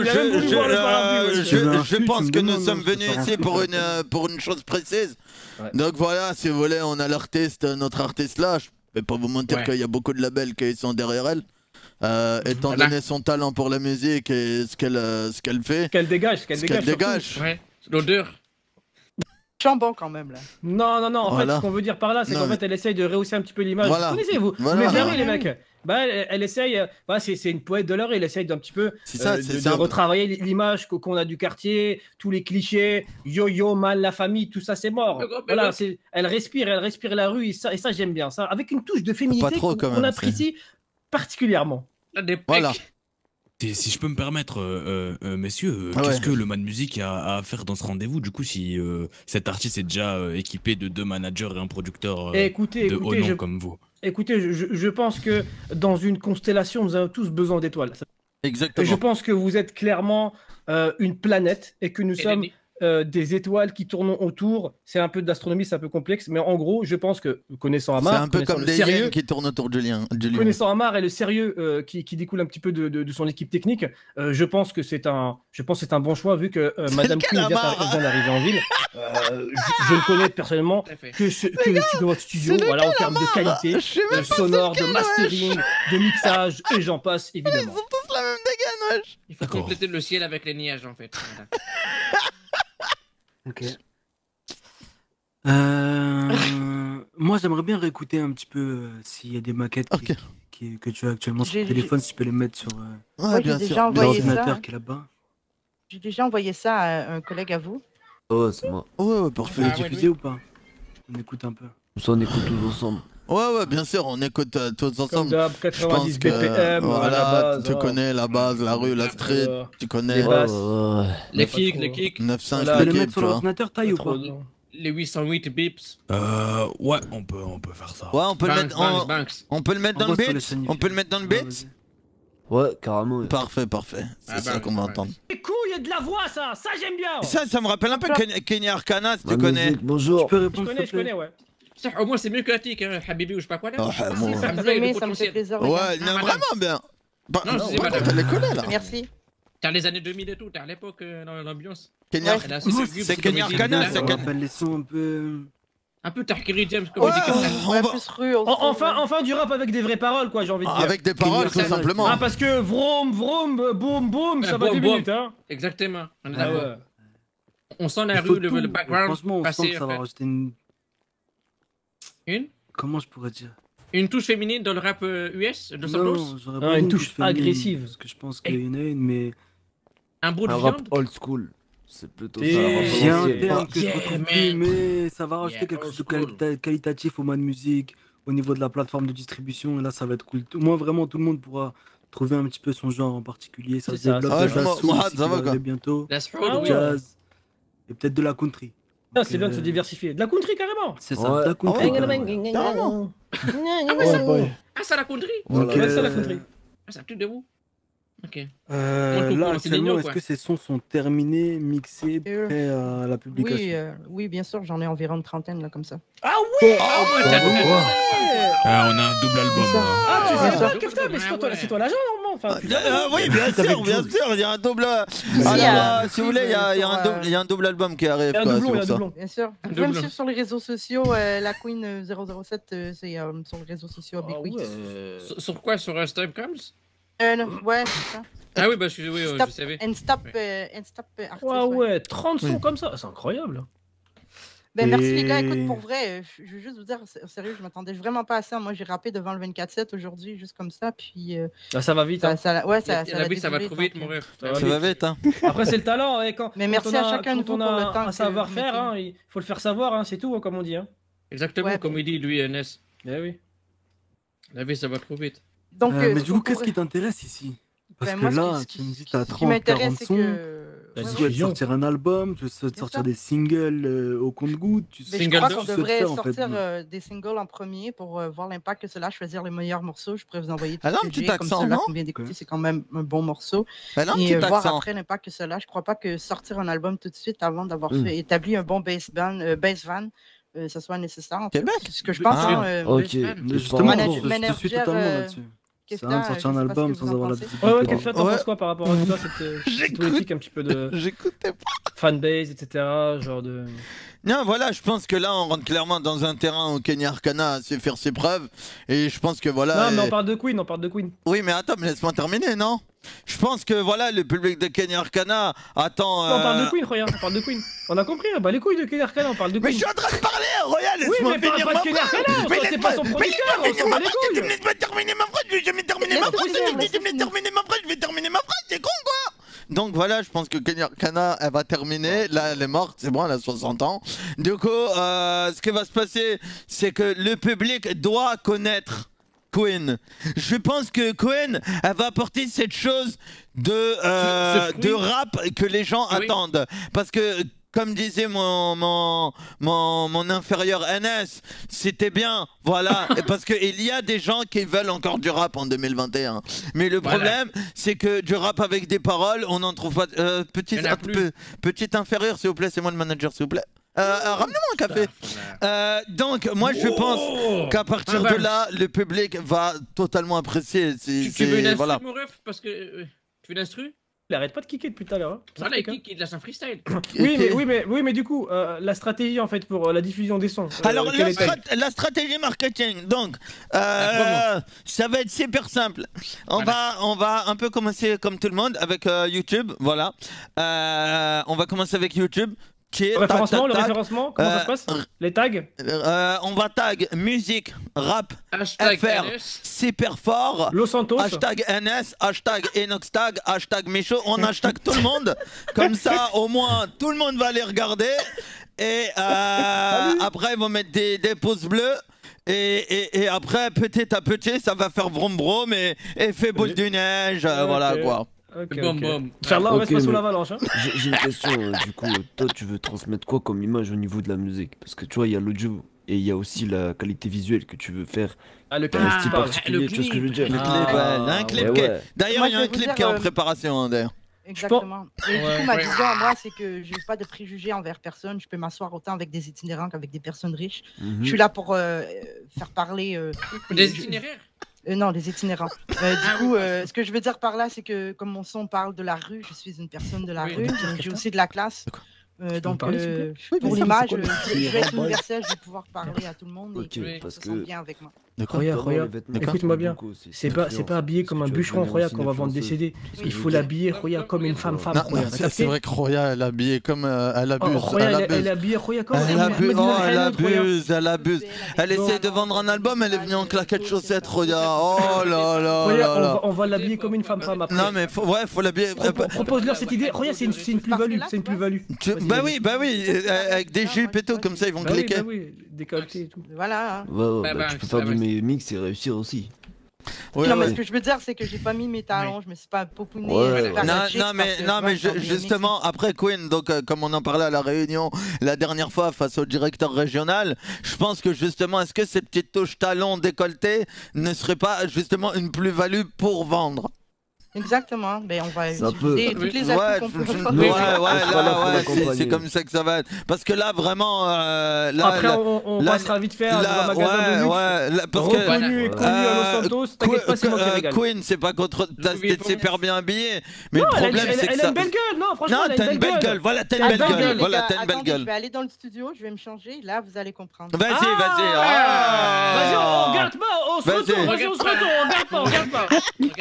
Speaker 1: je
Speaker 2: pense que nous sommes venus ici pour une chose précise. Donc voilà, si vous voulez, on a notre artiste là. Je vais pas vous mentir qu'il y a beaucoup de labels qui sont derrière elle. Étant donné son talent pour la musique et ce qu'elle fait.
Speaker 1: Qu'elle dégage.
Speaker 3: Ouais, l'odeur.
Speaker 8: Chambon quand même là.
Speaker 1: Non, en fait, ce qu'on veut dire par là, c'est qu'en fait, elle essaye de rehausser un petit peu l'image.
Speaker 2: Voilà.
Speaker 1: Connaissez-vous m'énervez les mecs. Bah, elle essaye, c'est une poète de l'heure, elle essaye d'un petit peu de retravailler l'image qu'on a du quartier, tous les clichés, yo-yo, mal, la famille, tout ça c'est mort. Voilà, elle respire la rue et ça j'aime bien, ça, avec une touche de féminité qu'on apprécie particulièrement.
Speaker 2: Voilà.
Speaker 9: Si je peux me permettre, messieurs, qu'est-ce que le Man Music a à faire dans ce rendez-vous? Du coup, si cet artiste est déjà équipé de 2 managers et un producteur de haut nom comme vous.
Speaker 1: Écoutez, je pense que dans une constellation, nous avons tous besoin d'étoiles.
Speaker 2: Exactement.
Speaker 1: Je pense que vous êtes clairement une planète et que nous sommes des étoiles qui tournent autour. C'est un peu d'astronomie, c'est un peu complexe, mais en gros, je pense que, connaissant Amar...
Speaker 2: C'est un peu comme des hyènes qui tournent autour du lion.
Speaker 1: Connaissant Amar et le sérieux qui découle un petit peu de son équipe technique, je pense que c'est un bon choix, vu que Madame Queen vient d'arriver en ville. Je ne connais personnellement que de votre studio, voilà, en termes de qualité, sonore, de mastering, de mixage, et j'en passe, évidemment.
Speaker 2: Ils ont tous la même dégaine, wesh.
Speaker 3: Il faut compléter le ciel avec les nuages, en fait.
Speaker 11: Ok. Moi, j'aimerais bien réécouter un petit peu s'il y a des maquettes que tu as actuellement sur ton téléphone, si tu peux les mettre sur l'ordinateur qui est là-bas.
Speaker 12: J'ai déjà envoyé ça à un collègue à vous.
Speaker 11: Oh, c'est moi.
Speaker 2: Ouais,
Speaker 11: tu peux les diffuser ou pas? On écoute un peu.
Speaker 7: Ça, on écoute tous ensemble.
Speaker 2: Ouais, bien sûr, on écoute tous ensemble.
Speaker 1: Comme 90 BPM,
Speaker 2: voilà, tu connais la base, la rue, la street, tu connais
Speaker 1: les basses,
Speaker 3: les kicks.
Speaker 2: 900
Speaker 11: tu peux les mettre sur l'ordinateur, taille ou pas?
Speaker 3: Les 808 bips.
Speaker 9: Ouais, on peut faire ça.
Speaker 2: Ouais, on peut le mettre dans le beat. On peut le mettre dans le beat.
Speaker 7: Ouais, carrément.
Speaker 2: Parfait. C'est ça qu'on va entendre.
Speaker 1: C'est cool, il y a de la voix, ça j'aime bien.
Speaker 2: Ça me rappelle un peu Kenny Arcana, si tu connais.
Speaker 7: Bonjour.
Speaker 11: Tu peux répondre,
Speaker 1: je connais, ouais.
Speaker 3: Au moins c'est mieux que la tic, hein, Habibi ou je sais pas quoi là.
Speaker 12: Ça me fait plaisir.
Speaker 2: Ouais, vraiment bien.
Speaker 3: Non, c'est pas
Speaker 2: t'as les connais là.
Speaker 12: Merci.
Speaker 3: T'as les années 2000 et tout, t'as à l'époque dans l'ambiance.
Speaker 2: C'est Kenny Arcana,
Speaker 11: ça rappelle les sons un peu...
Speaker 3: Un peu Tarkiri James comme
Speaker 1: Enfin du rap avec des vraies paroles, quoi, j'ai envie de dire.
Speaker 2: Avec des paroles, tout simplement.
Speaker 1: Ah, parce que vroom, boum, ça va 10 minutes, hein.
Speaker 3: Exactement. On sent la rue, le background.
Speaker 11: Franchement, on sent que ça va rajouter une...
Speaker 3: Une?
Speaker 11: Comment je pourrais dire?
Speaker 3: Une touche féminine dans le rap US de
Speaker 11: Non, j'aurais pas
Speaker 1: une touche agressive.
Speaker 11: Parce que je pense qu'il y en a une, mais...
Speaker 3: Un bout de
Speaker 7: rap old school. C'est plutôt ça.
Speaker 11: J'ai un terme que je retrouve plus, mais ça va rajouter quelque chose de qualitatif au man musique, au niveau de la plateforme de distribution, et là ça va être cool. Moi vraiment, tout le monde pourra trouver un petit peu son genre en particulier. Ça se développe, ça va bientôt. Jazz, et peut-être de la country.
Speaker 1: C'est bien de se diversifier. De la country carrément.
Speaker 11: C'est ça, de la country.
Speaker 3: Ah, c'est la country.
Speaker 1: C'est la country.
Speaker 3: Ah, ça tue de vous. Ok.
Speaker 11: Là, actuellement, est-ce que ces sons sont terminés, mixés, prêts à la publication?
Speaker 12: Oui, bien sûr, j'en ai environ une trentaine là comme ça.
Speaker 1: Ah oui!
Speaker 9: On a un double album.
Speaker 1: Ah, tu sais pas, Kefta, mais c'est toi l'agent normalement.
Speaker 2: Oui, bien sûr, il y a un double. Alors, si vous voulez, il y a un double album qui arrive.
Speaker 12: Bien sûr. Vous pouvez me suivre sur les réseaux sociaux, la Queen 007, c'est sur les réseaux sociaux à Big Week.
Speaker 3: Sur quoi? Sur Instagram?
Speaker 12: Ouais, c'est ça.
Speaker 3: Ah oui, je savais.
Speaker 12: Stop Artist.
Speaker 1: Ouais, 30 sons comme ça, c'est incroyable.
Speaker 12: Ben, merci les gars, écoute, pour vrai, je veux juste vous dire, sérieux, je m'attendais vraiment pas à ça. Moi, j'ai rappé devant le 24/7 aujourd'hui, juste comme ça, puis...
Speaker 1: ça va vite, hein.
Speaker 3: Ça va trop vite, mon rêve.
Speaker 2: Ça va vite, hein.
Speaker 1: Après, c'est le talent, et
Speaker 12: mais merci à chacun de vous pour le temps.
Speaker 1: Un savoir-faire, hein, il faut le faire savoir, hein, c'est tout, comme on dit. Hein.
Speaker 3: Exactement, comme il dit, lui, NS.
Speaker 1: Eh oui.
Speaker 3: La vie, ça va trop vite.
Speaker 12: Donc,
Speaker 11: mais du coup, qu'est-ce qui t'intéresse ici? Parce que là, tu me dis que t'as 30-40 sons, tu souhaites sortir un album, tu souhaites sortir des singles au compte-gouttes.
Speaker 12: Je crois qu'on devrait sortir des singles en premier pour voir l'impact que cela, choisir les meilleurs morceaux. Je pourrais vous envoyer tout ce que j'ai, comme celui-là qu'on vient d'écouter, c'est quand même un bon morceau. Et voir après l'impact que cela. Je crois pas que sortir un album tout de suite avant d'avoir établi un bon bass van, ça soit nécessaire. C'est ce que je pense.
Speaker 11: Justement, je suis totalement là-dessus. C'est rien de sortir un album sans avoir la visibilité.
Speaker 1: Ouais, Kefta, t'en penses quoi par rapport à tout ça, cette politique un petit peu de fanbase, etc. Genre de...
Speaker 2: Non, voilà, je pense que là, on rentre clairement dans un terrain où Kenny Arcana sait faire ses preuves. Et je pense que voilà...
Speaker 1: Non, mais on parle de Queen,
Speaker 2: Oui, mais attends, mais laisse-moi terminer, non? Je pense que voilà, le public de Kenny Arcana attend...
Speaker 1: On parle de Queen, Roya, on parle de Queen. On a compris, bah les couilles de Kenny Arcana, on parle de Queen.
Speaker 2: Mais je suis en train de parler, Roya, laisse-moi finir ma phrase.
Speaker 1: Mais laisse-moi finir ma phrase,
Speaker 2: je vais terminer ma phrase, je vais terminer ma phrase, c'est con quoi. Donc voilà, je pense que Kenny Arcana, elle va terminer. Là, elle est morte, c'est bon, elle a 60 ans. Du coup, ce qui va se passer, c'est que le public doit connaître Queen. Je pense que Queen, elle va apporter cette chose de rap que les gens attendent. Parce que comme disait mon inférieur NS, c'était bien, voilà, parce qu'il y a des gens qui veulent encore du rap en 2021. Mais le problème, c'est que du rap avec des paroles, on n'en trouve pas. Petit inférieur, s'il vous plaît, c'est moi le manager, s'il vous plaît. Ramenez-moi un café. Donc, moi, je pense qu'à partir de là, le public va totalement apprécier.
Speaker 3: Tu veux une instru, mon ref? Parce que tu veux une instru?
Speaker 1: Il arrête pas de kicker depuis tout à l'heure.
Speaker 3: Voilà, il kick, il laisse un freestyle.
Speaker 1: Oui, mais du coup, la stratégie en fait pour la diffusion des sons.
Speaker 2: Alors, la stratégie marketing, donc, ça va être super simple. On va un peu commencer comme tout le monde avec YouTube, voilà. On va commencer avec YouTube.
Speaker 1: Le référencement, comment ça se passe? Les tags?
Speaker 2: On va tag musique, rap, FR, super fort,
Speaker 1: Los Santos,
Speaker 2: hashtag NS, hashtag Enoxtag, hashtag Michaud, on hashtag tout le monde, comme ça au moins tout le monde va les regarder, et après ils vont mettre des pouces bleus, et après petit à petit ça va faire vroom vroom et effet boule de neige, voilà quoi.
Speaker 1: Inch'Allah, on reste pas sous l'avalanche.
Speaker 13: J'ai une question, du coup, toi tu veux transmettre quoi comme image au niveau de la musique? Parce que tu vois, il y a l'audio et il y a aussi la qualité visuelle que tu veux faire.
Speaker 1: Le clip
Speaker 13: particulier, tu vois ce que je veux dire?
Speaker 2: Le clip, d'ailleurs il y a un clip qui est en préparation d'ailleurs.
Speaker 12: Exactement. Et du coup, ma vision à moi, c'est que je n'ai pas de préjugés envers personne. Je peux m'asseoir autant avec des itinérants qu'avec des personnes riches. Je suis là pour faire parler.
Speaker 3: Des itinéraires?
Speaker 12: Non, des itinérants. Du coup, ce que je veux dire par là, c'est que comme mon son parle de la rue, je suis une personne de la rue. J'ai aussi de la classe. Donc, pour l'image, je vais être universel, je vais pouvoir parler à tout le monde et parce que bien avec moi.
Speaker 1: Regarde, écoute-moi bien. C'est pas habillé comme un bûcheron, regarde, qu'on va vendre des CD. Il faut l'habiller, regarde, comme une femme.
Speaker 2: C'est vrai que Roya, elle est habillée comme elle abuse.
Speaker 1: Elle est habillée, Roya, comme
Speaker 2: elle abuse. Elle essaie de vendre un album, elle est venue en claquette chaussettes, Roya. Oh là là.
Speaker 1: On va l'habiller comme une femme après.
Speaker 2: Non mais faut l'habiller.
Speaker 1: Propose-leur cette idée. Roya, c'est une plus-value.
Speaker 2: Bah oui, avec des jupes et tout, comme ça ils vont cliquer.
Speaker 1: Bah oui, décolleté et tout.
Speaker 12: Voilà.
Speaker 13: Tu peux faire du mix et réussir aussi.
Speaker 12: Non, mais ce que je veux dire, c'est que j'ai pas mis mes talons, je me suis pas popouné.
Speaker 2: Non, mais justement, après Queen, donc comme on en parlait à la réunion la dernière fois face au directeur régional, je pense que justement, est-ce que ces petites touches talons décolletées ne seraient pas justement une plus-value pour vendre?
Speaker 12: Exactement, mais on va utiliser toutes les atouts qu'on peut.
Speaker 2: C'est comme ça que ça va être. Parce que là, vraiment.
Speaker 1: Après, on passera vite fait dans un magasin de luxe. Reconnu et connu à Los Santos, t'inquiète pas, c'est moi qui régale.
Speaker 2: Queen, c'est pas contre. T'es super bien habillé. Mais le problème, c'est que.
Speaker 1: Elle a une belle gueule, non, franchement.
Speaker 2: Non, t'as une belle gueule. Voilà, t'as une belle gueule. Voilà, t'as une belle gueule.
Speaker 12: Je vais aller dans le studio, je vais me changer. Là, vous allez comprendre.
Speaker 2: Vas-y.
Speaker 1: Vas-y, on regarde pas. On se retourne. On regarde pas.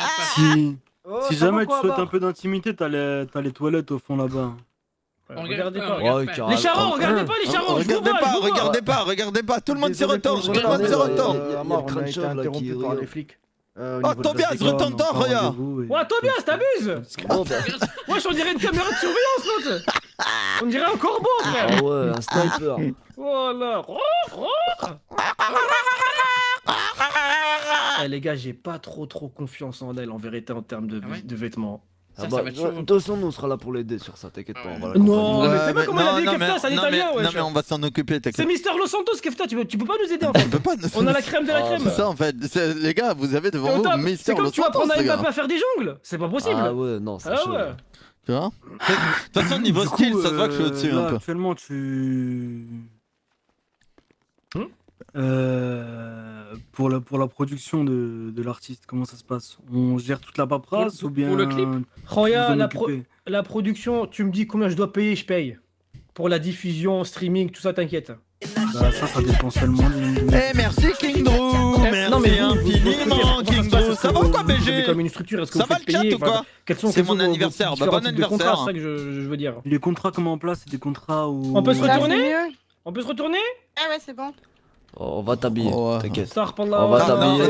Speaker 11: Si jamais tu souhaites un peu d'intimité, t'as les toilettes au fond là-bas.
Speaker 1: Regardez pas. Les charros, regardez pas les charros.
Speaker 2: Regardez pas. Tout le monde se retourne.
Speaker 13: Il y a le cruncher là qui est par les flics.
Speaker 2: Oh Tobias, retourne-toi, regarde.
Speaker 1: Ouais, Tobias, t'abuses. Wesh, on dirait une caméra de surveillance, l'autre. On dirait un corbeau, frère.
Speaker 13: Ah ouais, un sniper.
Speaker 1: Voilà. Les gars, j'ai pas trop confiance en elle en vérité en termes de vêtements.
Speaker 13: De toute façon, nous on sera là pour l'aider sur ça, t'inquiète pas.
Speaker 1: Non, mais t'es pas comment il a dit Kefta, c'est un italien, ouais.
Speaker 2: Non, mais on va s'en occuper, t'inquiète.
Speaker 1: C'est Mister Los Santos, Kefta, tu peux pas nous aider en fait. On a la crème de la crème.
Speaker 2: C'est ça en fait, les gars, vous avez devant vous Mister Los Santos.
Speaker 1: C'est comme tu vas prendre un Mbappé à faire des jongles, c'est pas possible.
Speaker 13: Ah ouais, non, c'est chaud.
Speaker 2: Tu vois? De toute façon, niveau style, ça se voit que je suis au-dessus un peu.
Speaker 11: Actuellement, tu. Pour la production de l'artiste, comment ça se passe? On gère toute la paperasse ou bien
Speaker 3: pour le clip?
Speaker 1: Roya, la production, tu me dis combien je dois payer, je paye. Pour la diffusion, streaming, tout ça, t'inquiète.
Speaker 11: Ça dépend seulement du...
Speaker 2: merci King Drew. Merci infiniment King Drew. Ça va ou quoi BG?
Speaker 1: Comme une structure, est-ce que
Speaker 2: ça va le chat ou quoi? C'est mon anniversaire, bon anniversaire.
Speaker 1: C'est ça que je veux dire.
Speaker 11: Les contrats comment en place? C'est des contrats où...
Speaker 1: On peut se retourner? On peut se retourner?
Speaker 12: Ah ouais, c'est bon.
Speaker 13: On va t'habiller, t'inquiète.
Speaker 1: Star pour
Speaker 13: On va t'habiller.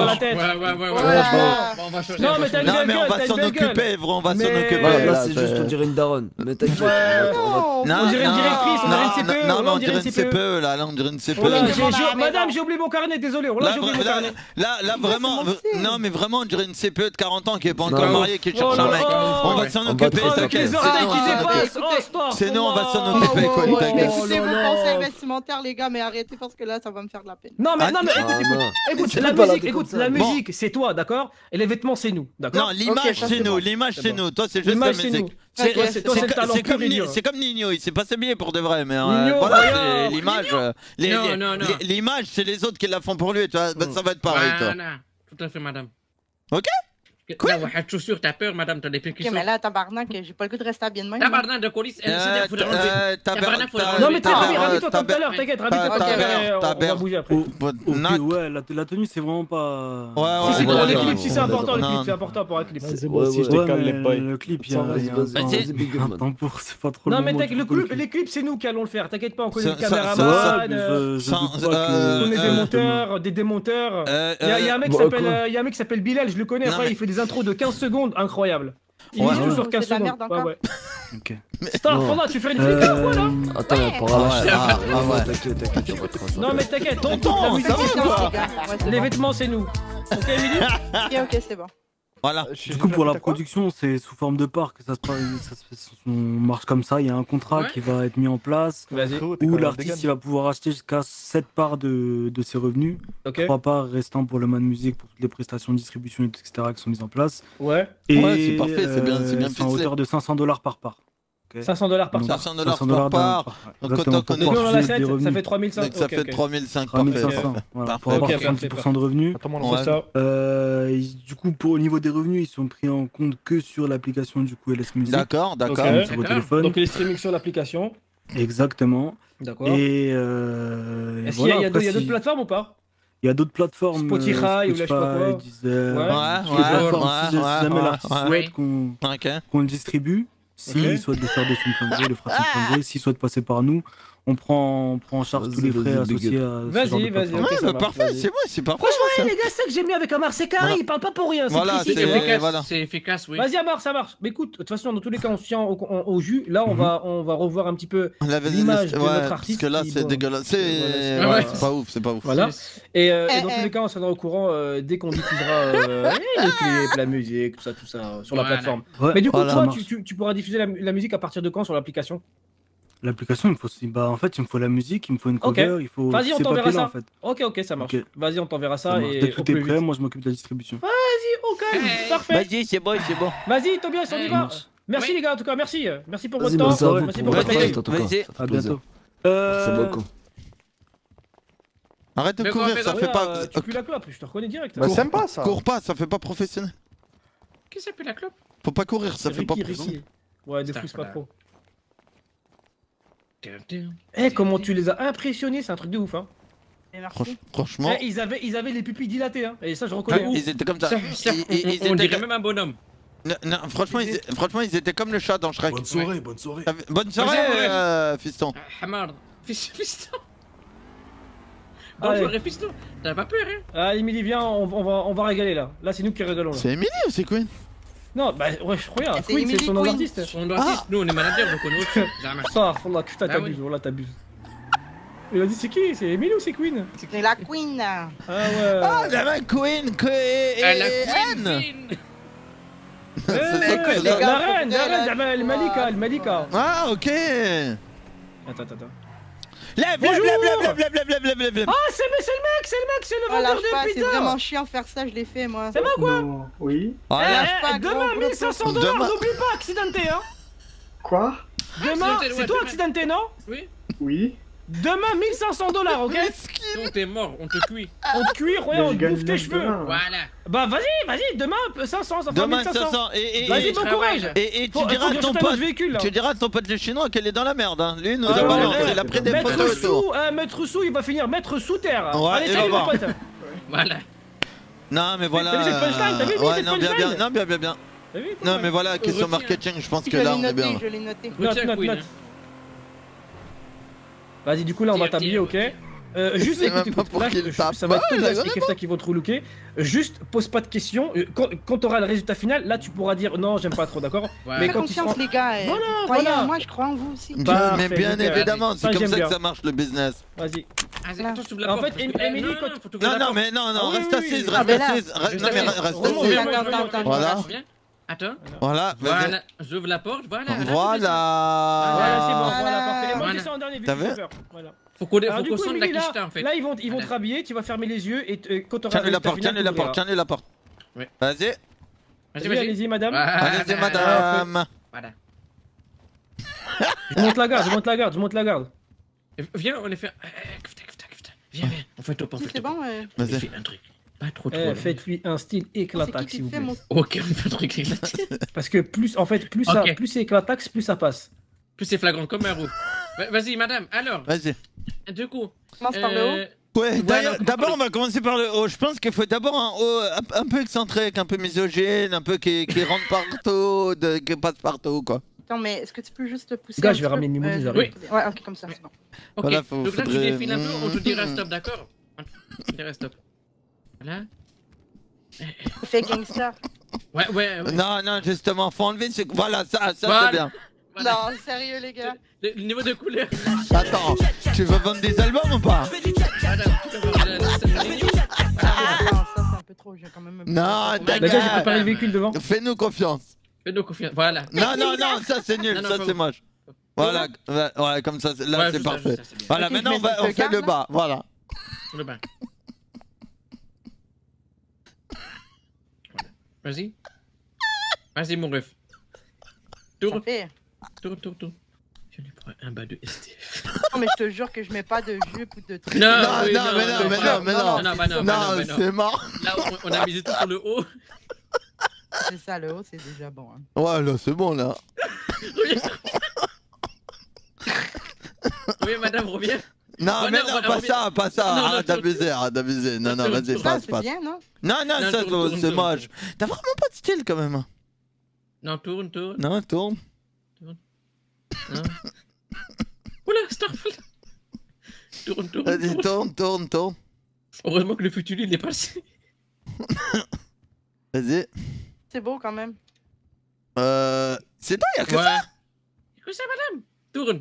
Speaker 1: Non, mais t'as une gueule.
Speaker 2: Non, mais on va s'en occuper, Evro, on va s'en occuper.
Speaker 13: Là, c'est juste, on dirait une daronne. Mais t'inquiète.
Speaker 1: On dirait une directrice, on dirait une CPE.
Speaker 2: Non, mais on dirait une CPE, là, on dirait une CPE.
Speaker 1: Madame, j'ai oublié mon carnet, désolé. Là,
Speaker 2: vraiment, non, mais vraiment, on dirait une CPE de 40 ans qui est pas encore mariée, qui cherche un mec. On va s'en occuper, t'inquiète.
Speaker 1: Les orteils qui dépassent.
Speaker 2: C'est nous, on va s'en occuper, quoi, t'inquiète.
Speaker 12: Écoutez vos conseils vestimentaires, les gars, mais arrêtez parce que là, ça va me faire de la peine.
Speaker 1: Non, mais écoute, la musique, c'est toi, d'accord? Et les vêtements, c'est nous, d'accord?
Speaker 2: Non, l'image, c'est nous, Toi, c'est juste la musique. C'est comme Nino, il s'est pas s'habiller pour de vrai, mais voilà, l'image. L'image, c'est les autres qui la font pour lui, ça va être pareil, toi.
Speaker 3: Tout à fait, madame.
Speaker 2: Ok?
Speaker 3: Quoi? T'as de chaussures, t'as peur, madame, t'as des pieds qui sont.
Speaker 12: Ok, mais là, tabarnak, j'ai pas le goût de rester bien de même.
Speaker 3: Tabarnak de colis, elle faudrait enlever.
Speaker 1: Non, mais rabis-toi comme tout à l'heure, t'inquiète, rabis-toi comme tout à l'heure. On va bouger après.
Speaker 11: Ouais, la tenue, c'est vraiment pas.
Speaker 1: Si, pour les clips, si c'est important, le clip, c'est important pour un clip.
Speaker 7: C'est bon, si je décale les boys.
Speaker 11: Le clip, il y a un temps pour, c'est pas trop.
Speaker 1: Non, mais les clips, c'est nous qui allons le faire, t'inquiète pas, on connaît le caméraman, on est des démonteurs. Il y a un mec qui s'appelle Bilal, je le connais, il fait des intros de 15 secondes, incroyable. Il mise tout sur 15 secondes. Ouais.
Speaker 11: Ok.
Speaker 1: Star, tu fais une flic à quoi là?
Speaker 13: Attends, pour t'inquiète.
Speaker 1: Non, mais t'inquiète, la musique c'est toi. Les vêtements c'est nous. Ok, Emily?
Speaker 12: Ok, c'est bon.
Speaker 2: Voilà.
Speaker 11: Du coup, pour la production, c'est sous forme de part que ça on marche comme ça. Il y a un contrat qui va être mis en place où l'artiste va pouvoir acheter jusqu'à 7 parts de ses revenus, 3 parts restant pour le Man Music, pour toutes les prestations de distribution, etc. qui sont mises en place.
Speaker 2: Ouais.
Speaker 11: Et
Speaker 2: c'est parfait, c'est bien
Speaker 11: c'est en hauteur de $500 par part.
Speaker 1: Okay. $500 par part.
Speaker 2: $500 par part.
Speaker 1: Nous on en a 7, ça fait 3500.
Speaker 2: Ça fait 3500
Speaker 11: voilà, pour avoir 70% de revenus. Du coup, au niveau des revenus, ils sont pris en compte que sur l'application du coup LS Music.
Speaker 2: D'accord.
Speaker 11: Sur vos téléphones.
Speaker 1: Donc les streamings sur l'application.
Speaker 11: Exactement.
Speaker 1: D'accord.
Speaker 11: Et
Speaker 1: est-ce qu'il y a d'autres plateformes ou pas?
Speaker 11: Il y a d'autres plateformes,
Speaker 1: Spotify ou je sais pas quoi.
Speaker 11: Si jamais l'artiste souhaite qu'on le distribue, s'il souhaite le faire de son plein gré, le fera de son plein gré. S'il souhaite passer par nous, on prend en charge tous les frais associés à ce genre de plateforme.
Speaker 2: Ouais, parfait, c'est parfait.
Speaker 1: Franchement, les gars, c'est ça que j'aime bien avec Amar, c'est carré, il parle pas pour rien.
Speaker 3: C'est efficace, oui.
Speaker 1: Vas-y, Amar, ça marche. Mais écoute, de toute façon, dans tous les cas, on se tient au jus. Là, on va revoir un petit peu l'image de notre artiste.
Speaker 2: Parce que là, c'est dégueulasse. C'est pas ouf.
Speaker 1: Voilà. Et dans tous les cas, on sera au courant dès qu'on diffusera les clips, la musique, tout ça sur la plateforme. Mais du coup, toi, tu pourras diffuser la musique à partir de quand sur l'application?
Speaker 11: L'application, il me faut la musique, il me faut une cover, il faut.
Speaker 1: Vas-y, on t'enverra ça.
Speaker 11: En fait.
Speaker 1: Ok, ça marche. Vas-y, on t'enverra ça.
Speaker 11: Dès que tout est prêt, moi je m'occupe de la distribution.
Speaker 1: Vas-y, ok, parfait.
Speaker 2: Vas-y, c'est bon.
Speaker 1: Vas-y, Tobias, on y va. Merci les gars, en tout cas, merci pour votre temps. Merci pour votre
Speaker 13: aide.
Speaker 11: À bientôt.
Speaker 13: Merci beaucoup.
Speaker 2: Arrête de courir, ça fait pas.
Speaker 1: Tu pues la clope, je te reconnais direct.
Speaker 4: Bah, c'est pas ça.
Speaker 2: Cours pas, ça fait pas professionnel.
Speaker 3: Qui ça pue la clope?
Speaker 2: Faut pas courir, ça fait pas professionnel.
Speaker 1: Ouais, défousse pas trop. Comment tu les as impressionnés, c'est un truc de ouf, hein.
Speaker 2: Franchement.
Speaker 1: Ils avaient les pupilles dilatées, hein. Et ça, je reconnais.
Speaker 2: Ils étaient comme ça.
Speaker 3: On dirait même un bonhomme.
Speaker 2: Non, franchement, ils étaient comme le chat dans Shrek.
Speaker 6: Bonne soirée.
Speaker 2: Bonne soirée, fiston.
Speaker 3: Hamard. Fiston. Bonjour, fiston. T'as pas peur, hein?
Speaker 1: Ah, Emily, viens, on va régaler là. Là, c'est nous qui régalons.
Speaker 2: C'est Emily ou c'est Queen?
Speaker 1: Non, bah ouais, je crois, Queen, c'est son nom d'artiste.
Speaker 3: Nous on est manager, donc on est au-dessus.
Speaker 1: Ça, putain, t'abuses, voilà, t'abuses. Il a dit c'est qui? C'est Emily ou c'est Queen?
Speaker 12: C'est la Queen.
Speaker 1: Ah ouais.
Speaker 2: Ah, la Queen,
Speaker 1: la reine, le Malika.
Speaker 2: Ah, ok.
Speaker 1: Attends.
Speaker 2: Lève.
Speaker 1: Ah, c'est le mec, c'est le vendeur de pizza.
Speaker 12: C'est vraiment chiant faire ça, je l'ai fait moi.
Speaker 1: C'est moi quoi?
Speaker 4: Oui.
Speaker 1: Demain, $1500, n'oublie pas, accidenté, hein.
Speaker 4: Quoi?
Speaker 1: Demain, c'est toi accidenté, non?
Speaker 4: Oui.
Speaker 1: Demain, $1500, ok?
Speaker 3: Non, t'es mort, on te cuit.
Speaker 1: On te cuit, on te bouffe tes cheveux.
Speaker 3: Voilà.
Speaker 1: Bah vas-y, demain 500, ça fera 1500. Vas-y, bon courage.
Speaker 2: Et tu diras à ton pote le chinois qu'elle est dans la merde, hein. Lui nous a balancé, il a pris des photos autour.
Speaker 1: Maître Sou, il va finir maître sous terre.
Speaker 2: Allez,
Speaker 1: salut mon pote.
Speaker 3: Voilà.
Speaker 2: Non mais voilà.
Speaker 1: T'as vu cette punchline? T'as vu cette punchline?
Speaker 2: Bien. Non mais voilà, question marketing, je pense que là on est bien.
Speaker 12: Je l'ai noté.
Speaker 1: Note. Vas-y, du coup là on va t'habiller, ok? Juste écoute, ça va être Tobias et Kefta qui vont te relooker. Juste pose pas de questions. Quand t'auras le résultat final, là tu pourras dire non, j'aime pas trop, d'accord?
Speaker 12: Mais quand confiance les gars. Voilà. Moi je crois en vous aussi.
Speaker 2: Mais bien évidemment, c'est comme ça que ça marche le business.
Speaker 1: Vas-y.
Speaker 3: En fait,
Speaker 1: Émilie,
Speaker 2: non, reste assise, reste assise. Non mais reste assise. Voilà.
Speaker 3: Attends.
Speaker 2: Voilà,
Speaker 3: voilà, j'ouvre la porte, voilà.
Speaker 1: Voilà, c'est bon, voilà, parfait. Les mots qui sont en dernier,
Speaker 3: voilà. Faut qu'on sente la quicheta en fait.
Speaker 1: Là, ils vont te rhabiller, tu vas fermer les yeux et quand t'auras
Speaker 2: la porte, tiens la porte. Vas-y.
Speaker 1: Allez-y, madame.
Speaker 2: Allez-y, madame.
Speaker 3: Voilà.
Speaker 1: Je monte la garde.
Speaker 3: Viens, on les fait. Viens, on fait top,
Speaker 12: C'est bon,
Speaker 3: vas-y. Fais un truc. Pas trop.
Speaker 1: Faites-lui un style éclataxe, s'il vous plaît.
Speaker 3: Ok, on fait un truc éclataxe.
Speaker 1: Parce que plus c'est éclataxe, plus ça passe.
Speaker 3: Plus c'est flagrant comme un roux. Vas-y, madame, alors.
Speaker 2: Vas-y.
Speaker 3: Du coup.
Speaker 12: Commence par le haut.
Speaker 2: Ouais, d'abord on va commencer par le haut. Je pense qu'il faut d'abord un haut un peu excentrique, un peu misogyne, un peu qui rentre partout, qui passe partout, quoi.
Speaker 12: Attends, mais est-ce que tu peux juste pousser
Speaker 1: gars, je vais ramener une limousine, j'arrive.
Speaker 12: Ouais, ok, comme ça, c'est bon.
Speaker 3: Ok, voilà, donc là tu défiles un peu, on te dira stop, d'accord? On te dira stop. Voilà.
Speaker 12: Fais gangster.
Speaker 3: Ouais.
Speaker 2: Non, justement, faut enlever ce... Voilà, ça c'est bien.
Speaker 12: Voilà. Non, sérieux les gars.
Speaker 3: Le niveau de couleur.
Speaker 2: Attends, tu veux vendre des albums ou pas?
Speaker 12: Non, ça c'est un peu trop, j'ai quand même...
Speaker 2: Non,
Speaker 1: j'ai préparé le véhicule devant.
Speaker 2: Fais-nous confiance.
Speaker 3: Voilà.
Speaker 2: Non, ça c'est nul, ça c'est moche. Voilà, ouais, comme ça, là c'est parfait. Voilà, maintenant on fait le bas, voilà.
Speaker 3: Le bas. Vas-y. Vas-y, mon ref. Tourne. Je lui prends un bas de STF.
Speaker 12: Non, mais je te jure que je mets pas de jupe ou de truc.
Speaker 2: Non, c'est mort.
Speaker 3: Là, on a misé tout sur le haut.
Speaker 12: C'est ça, le haut, c'est déjà bon. Hein.
Speaker 2: Ouais, là, c'est bon, là.
Speaker 3: Oui, madame, reviens.
Speaker 2: Non, mais non, pas ça. Arrête d'abuser. Non, vas-y, passe.
Speaker 12: Bien, non,
Speaker 2: ça, c'est moche. T'as vraiment pas de style, quand même.
Speaker 3: Non, tourne.
Speaker 2: Non, tourne.
Speaker 3: Non. Oula, Starfall. Tourne.
Speaker 2: Vas-y, tourne.
Speaker 3: Heureusement que le futur, il est passé.
Speaker 2: Vas-y.
Speaker 12: C'est beau, quand même.
Speaker 2: C'est toi, y'a que ça?
Speaker 3: Y'a que ça, madame. Tourne.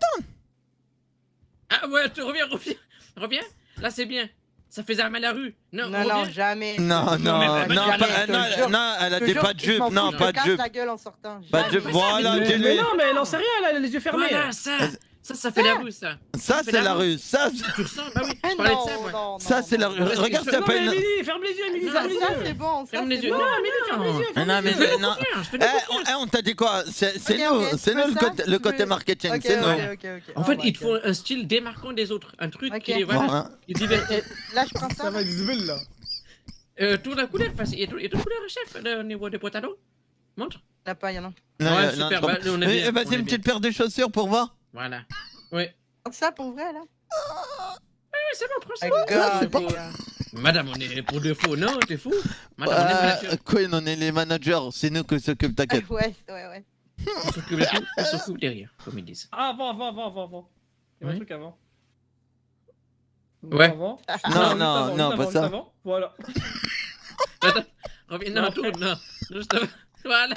Speaker 3: Ah ouais, reviens. Là, c'est bien. Ça faisait mal à la rue. Non,
Speaker 12: jamais.
Speaker 2: Non, elle a des pas de jupe. Non, pas de jupe.
Speaker 12: La gueule en sortant.
Speaker 2: Pas de jupe. Voilà,
Speaker 1: dis-le. Non, mais elle en sait rien, elle a les yeux fermés.
Speaker 3: Voilà, ça fait la rue, ça.
Speaker 2: Ça, c'est la rue. Ça,
Speaker 3: tu ressens? Bah oui, je parlais de ça, moi.
Speaker 2: Ça, c'est la rue. Regarde, ça s'appelle.
Speaker 1: Non, Émilie, ferme les yeux, Émilie, ferme les yeux.
Speaker 12: Ça, c'est bon.
Speaker 3: Ferme les yeux.
Speaker 1: Non, Émilie, ferme les yeux.
Speaker 2: Non, mais non. On t'a dit quoi? C'est nous le côté marketing. C'est nous.
Speaker 3: En fait, ils te font un style démarquant des autres. Un truc qui est voilà.
Speaker 12: Là, je prends ça.
Speaker 1: Ça va être Isabelle,
Speaker 3: là. Tour la couleur. Il y a toute couleur, chef, au niveau des pantalons. Montre.
Speaker 12: T'as pas, y'en a.
Speaker 3: Ouais, super.
Speaker 2: Vas-y, une petite paire de chaussures pour voir.
Speaker 3: Voilà. Ouais.
Speaker 12: Ça pour vrai là?
Speaker 3: Oui, c'est bon, prends ça. Madame, on est pour de faux, non? T'es fou? Madame, on est manager.
Speaker 2: Queen, on est les managers, c'est nous qui s'occupent, t'inquiète.
Speaker 12: Ouais.
Speaker 3: On s'occupe de tout, on s'occupe derrière, comme ils disent.
Speaker 1: Avant. Il y a un truc avant.
Speaker 3: Ouais.
Speaker 2: Non, pas ça.
Speaker 1: Voilà.
Speaker 3: Attends, reviens, non, tourne, non. Voilà.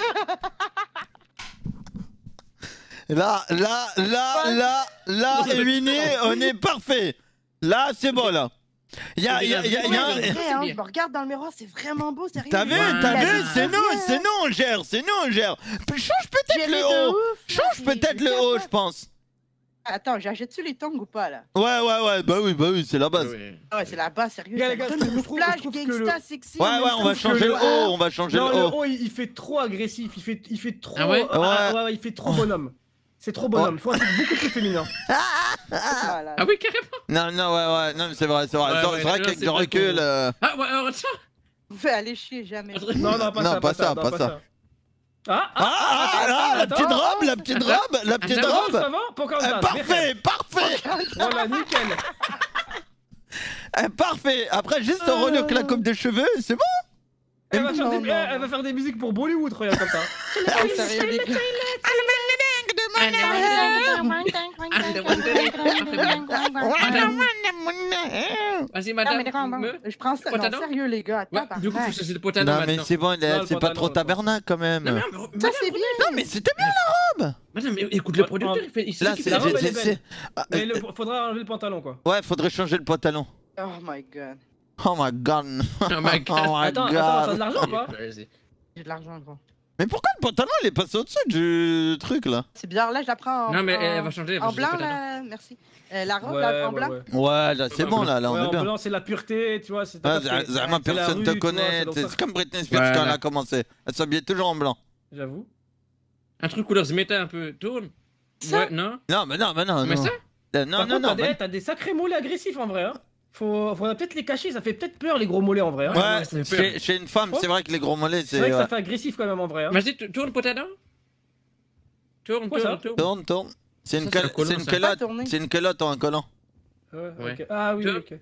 Speaker 2: Là, Émilie, on est parfait. Là, c'est bon, là.
Speaker 12: Je me regarde dans le miroir, c'est vraiment beau, sérieux.
Speaker 2: T'as vu, c'est nous, on gère. Change peut-être le haut, je pense.
Speaker 12: Attends, j'achète-tu les tongs ou pas, là?
Speaker 2: Ouais, bah oui, c'est la base.
Speaker 12: Ouais, c'est la base, sérieux.
Speaker 1: Je trouve
Speaker 12: gangsta sexy.
Speaker 2: Ouais, on va changer le haut,
Speaker 1: le haut, il fait trop agressif, il fait trop...
Speaker 3: Ah ouais,
Speaker 1: il fait trop bonhomme. C'est trop bonhomme, faut un truc beaucoup plus féminin.
Speaker 3: Ah oui, carrément.
Speaker 2: Non, mais c'est vrai. C'est vrai qu'avec le recul...
Speaker 3: Ah ouais, alors ça.
Speaker 12: Vous faites aller chier, jamais.
Speaker 1: Non, pas ça.
Speaker 2: La petite robe. Parfait.
Speaker 1: Voilà, nickel.
Speaker 2: Parfait. Après, juste on relook la coupe de cheveux, c'est bon.
Speaker 1: Elle va faire des musiques pour Bollywood, regarde comme ça.
Speaker 3: Vas-y, madame.
Speaker 12: Je prends ça en sérieux, les gars.
Speaker 3: Du coup, faut changer le potato.
Speaker 2: Non, mais c'est bon, c'est pas trop tabernacle quand même.
Speaker 12: Ça, c'est bien.
Speaker 2: Non, mais c'était bien la robe.
Speaker 3: Madame, écoute le producteur, il fait ici.
Speaker 1: La robe, elle est belle. Mais il faudra enlever le pantalon, quoi.
Speaker 2: Ouais, faudrait changer le pantalon.
Speaker 12: Oh my god.
Speaker 2: Oh my god.
Speaker 3: Oh my god.
Speaker 1: Attends, t'as de l'argent ou pas?
Speaker 12: J'ai de l'argent, gros.
Speaker 2: Mais pourquoi le pantalon il est passé au-dessus du truc là?
Speaker 12: C'est bizarre, là je la prends en.
Speaker 3: Non, mais elle va changer.
Speaker 12: En blanc là, merci. La robe là, en blanc?
Speaker 2: Ouais, là c'est bon, là on est bien.
Speaker 1: En blanc, c'est la pureté, tu vois.
Speaker 2: Zama, personne te connaît. C'est comme Britney Spears quand elle a commencé. Elle s'habillait toujours en blanc.
Speaker 1: J'avoue.
Speaker 3: Un truc couleur Zmeta un peu. Tourne. Ouais, non?
Speaker 2: Non, mais non.
Speaker 3: Mais ça?
Speaker 2: Non.
Speaker 1: T'as des sacrés mollets agressifs en vrai, hein. Faudra peut-être les cacher, ça fait peut-être peur les gros mollets en vrai. Hein.
Speaker 2: Ouais, chez une femme, c'est vrai que les gros mollets, c'est.
Speaker 1: C'est vrai que ça fait agressif quand même en vrai. Hein.
Speaker 3: Vas-y, tourne potato. Tourne.
Speaker 2: C'est une culotte ou un collant.
Speaker 1: Ouais. Ah oui, ok.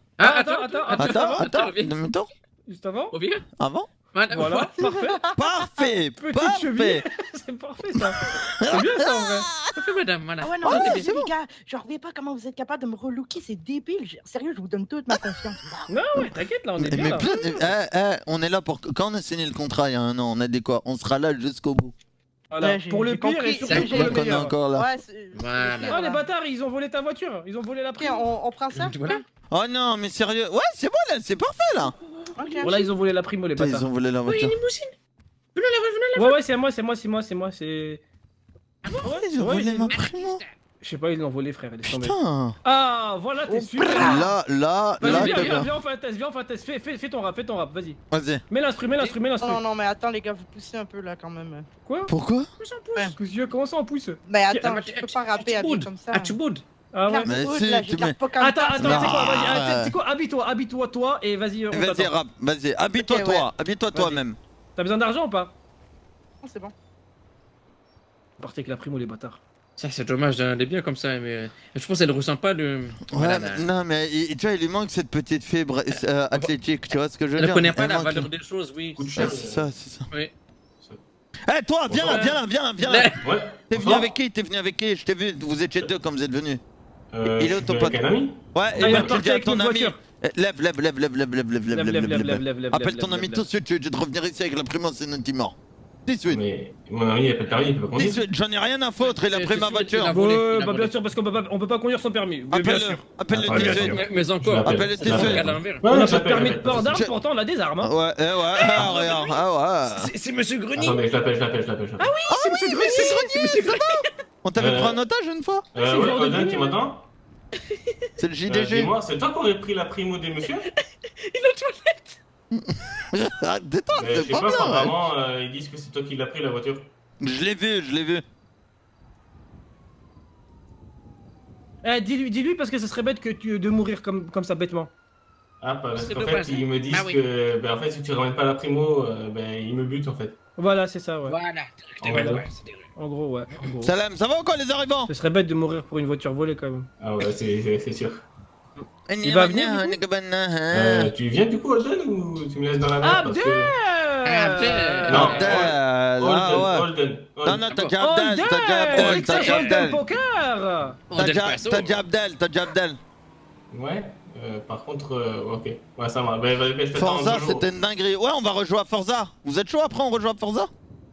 Speaker 2: Attends, demi-tour.
Speaker 1: Juste avant.
Speaker 2: Avant.
Speaker 1: Voilà, parfait.
Speaker 2: Petite cheville.
Speaker 1: C'est parfait ça. C'est bien ça en vrai.
Speaker 3: Parfait, madame, voilà.
Speaker 12: Ah ouais, non, les gars, je reviens pas comment vous êtes capable de me relooker, c'est débile. Sérieux, je vous donne toute ma confiance.
Speaker 1: Non, ouais, t'inquiète, là, on est bien là.
Speaker 2: On est là pour. Quand on a signé le contrat il y a un an, on a dit quoi? On sera là jusqu'au bout.
Speaker 1: Voilà, pour le pire et surtout pour le meilleur.
Speaker 2: Encore là.
Speaker 1: Ah, les bâtards, ils ont volé ta voiture. Ils ont volé la prime.
Speaker 12: On prend ça?
Speaker 2: Oh non, mais sérieux. Ouais, c'est bon là, c'est parfait là.
Speaker 1: Bon là ils ont volé la primo les bâtards.
Speaker 2: Ils ont volé la voiture.
Speaker 3: Oui, une limousine.
Speaker 1: Ouais, c'est moi.
Speaker 3: Ah bon?
Speaker 2: Ils ont volé ma primo.
Speaker 1: Je sais pas, ils l'ont volé frère, elle est tombée.
Speaker 2: Putain.
Speaker 1: Ah, voilà, t'es sûr.
Speaker 2: Là.
Speaker 1: Viens, on fait un test, fais ton rap, vas-y.
Speaker 2: Vas-y.
Speaker 1: Mets l'instru.
Speaker 12: Non, mais attends les gars, vous poussez un peu là quand même.
Speaker 1: Quoi?
Speaker 2: Pourquoi?
Speaker 1: Comment ça on pousse?
Speaker 12: Mais attends, je peux pas rapper comme ça.
Speaker 1: Ah ouais,
Speaker 2: mais
Speaker 12: si,
Speaker 1: attends, c'est quoi? Habille-toi, toi, et vas-y.
Speaker 2: Vas-y, rap, vas-y, habille-toi toi-même.
Speaker 1: T'as besoin d'argent ou pas?
Speaker 12: Non, c'est bon.
Speaker 1: Partez avec la primo, les bâtards.
Speaker 3: Ça, c'est dommage d'un des biens comme ça, mais je pense qu'elle ressent pas le.
Speaker 2: Ouais, non, mais tu vois, il lui manque cette petite fibre athlétique, tu vois ce que je veux dire?
Speaker 3: Elle connaît pas la valeur des choses, oui.
Speaker 2: C'est ça.
Speaker 6: Oui.
Speaker 2: Eh, toi, viens là. T'es venu avec qui? Je t'ai vu, vous étiez deux comme vous êtes venus. Il est où ton pote? Ouais,
Speaker 1: il va partir avec ton ami.
Speaker 2: Lève. Appelle ton ami tout de suite, tu veux revenir ici avec la primo, c'est notre mort. 18.
Speaker 6: Mais mon ami il a pas de permis, il peut pas conduire.
Speaker 2: 18, j'en ai rien à foutre, il a pris ma voiture.
Speaker 1: Ouais, bah bien sûr, parce qu'on peut pas conduire sans permis.
Speaker 2: Appelle le 18.
Speaker 3: Mais encore,
Speaker 2: appelle le 18.
Speaker 1: On a pas de permis de port d'armes, pourtant on a des armes.
Speaker 2: Ouais, regarde, ouais.
Speaker 3: C'est Monsieur Grenier.
Speaker 6: Attendez, je l'appelle.
Speaker 1: Ah oui, c'est Monsieur Grenier.
Speaker 2: On t'avait pris un otage une fois?
Speaker 6: Ouais, Odin, tu m'entends?
Speaker 2: C'est le JDG.
Speaker 6: Dis-moi, c'est toi qui aurais pris la primo des monsieur?
Speaker 3: Il est aux toilettes.
Speaker 2: Détends, c'est pas bien.
Speaker 6: Apparemment, ils disent que c'est toi qui l'as pris la voiture.
Speaker 2: Je l'ai vu.
Speaker 1: Dis-lui parce que ce serait bête de mourir comme ça bêtement.
Speaker 6: Ah, parce qu'en fait, ils me disent que en fait, si tu ramènes pas la primo, ils me butent en fait.
Speaker 1: Voilà, c'est ça, ouais.
Speaker 3: Voilà.
Speaker 1: En gros, ouais.
Speaker 2: Salam, ça va ou quoi les arrivants?
Speaker 1: Ce serait bête de mourir pour une voiture volée quand même.
Speaker 6: Ah ouais, c'est sûr.
Speaker 1: Il va venir.
Speaker 6: Tu viens du coup, Holden, ou tu me laisses dans la merde?
Speaker 2: Abdel.
Speaker 6: Non, Holden.
Speaker 2: Non, t'as déjà Abdel. T'as déjà Abdel.
Speaker 6: Ouais. Par contre, ok. Ouais, ça marche. Je fais
Speaker 2: Forza, c'était une dinguerie. Ouais, on va rejouer à Forza. Vous êtes chaud après, on rejoue à Forza?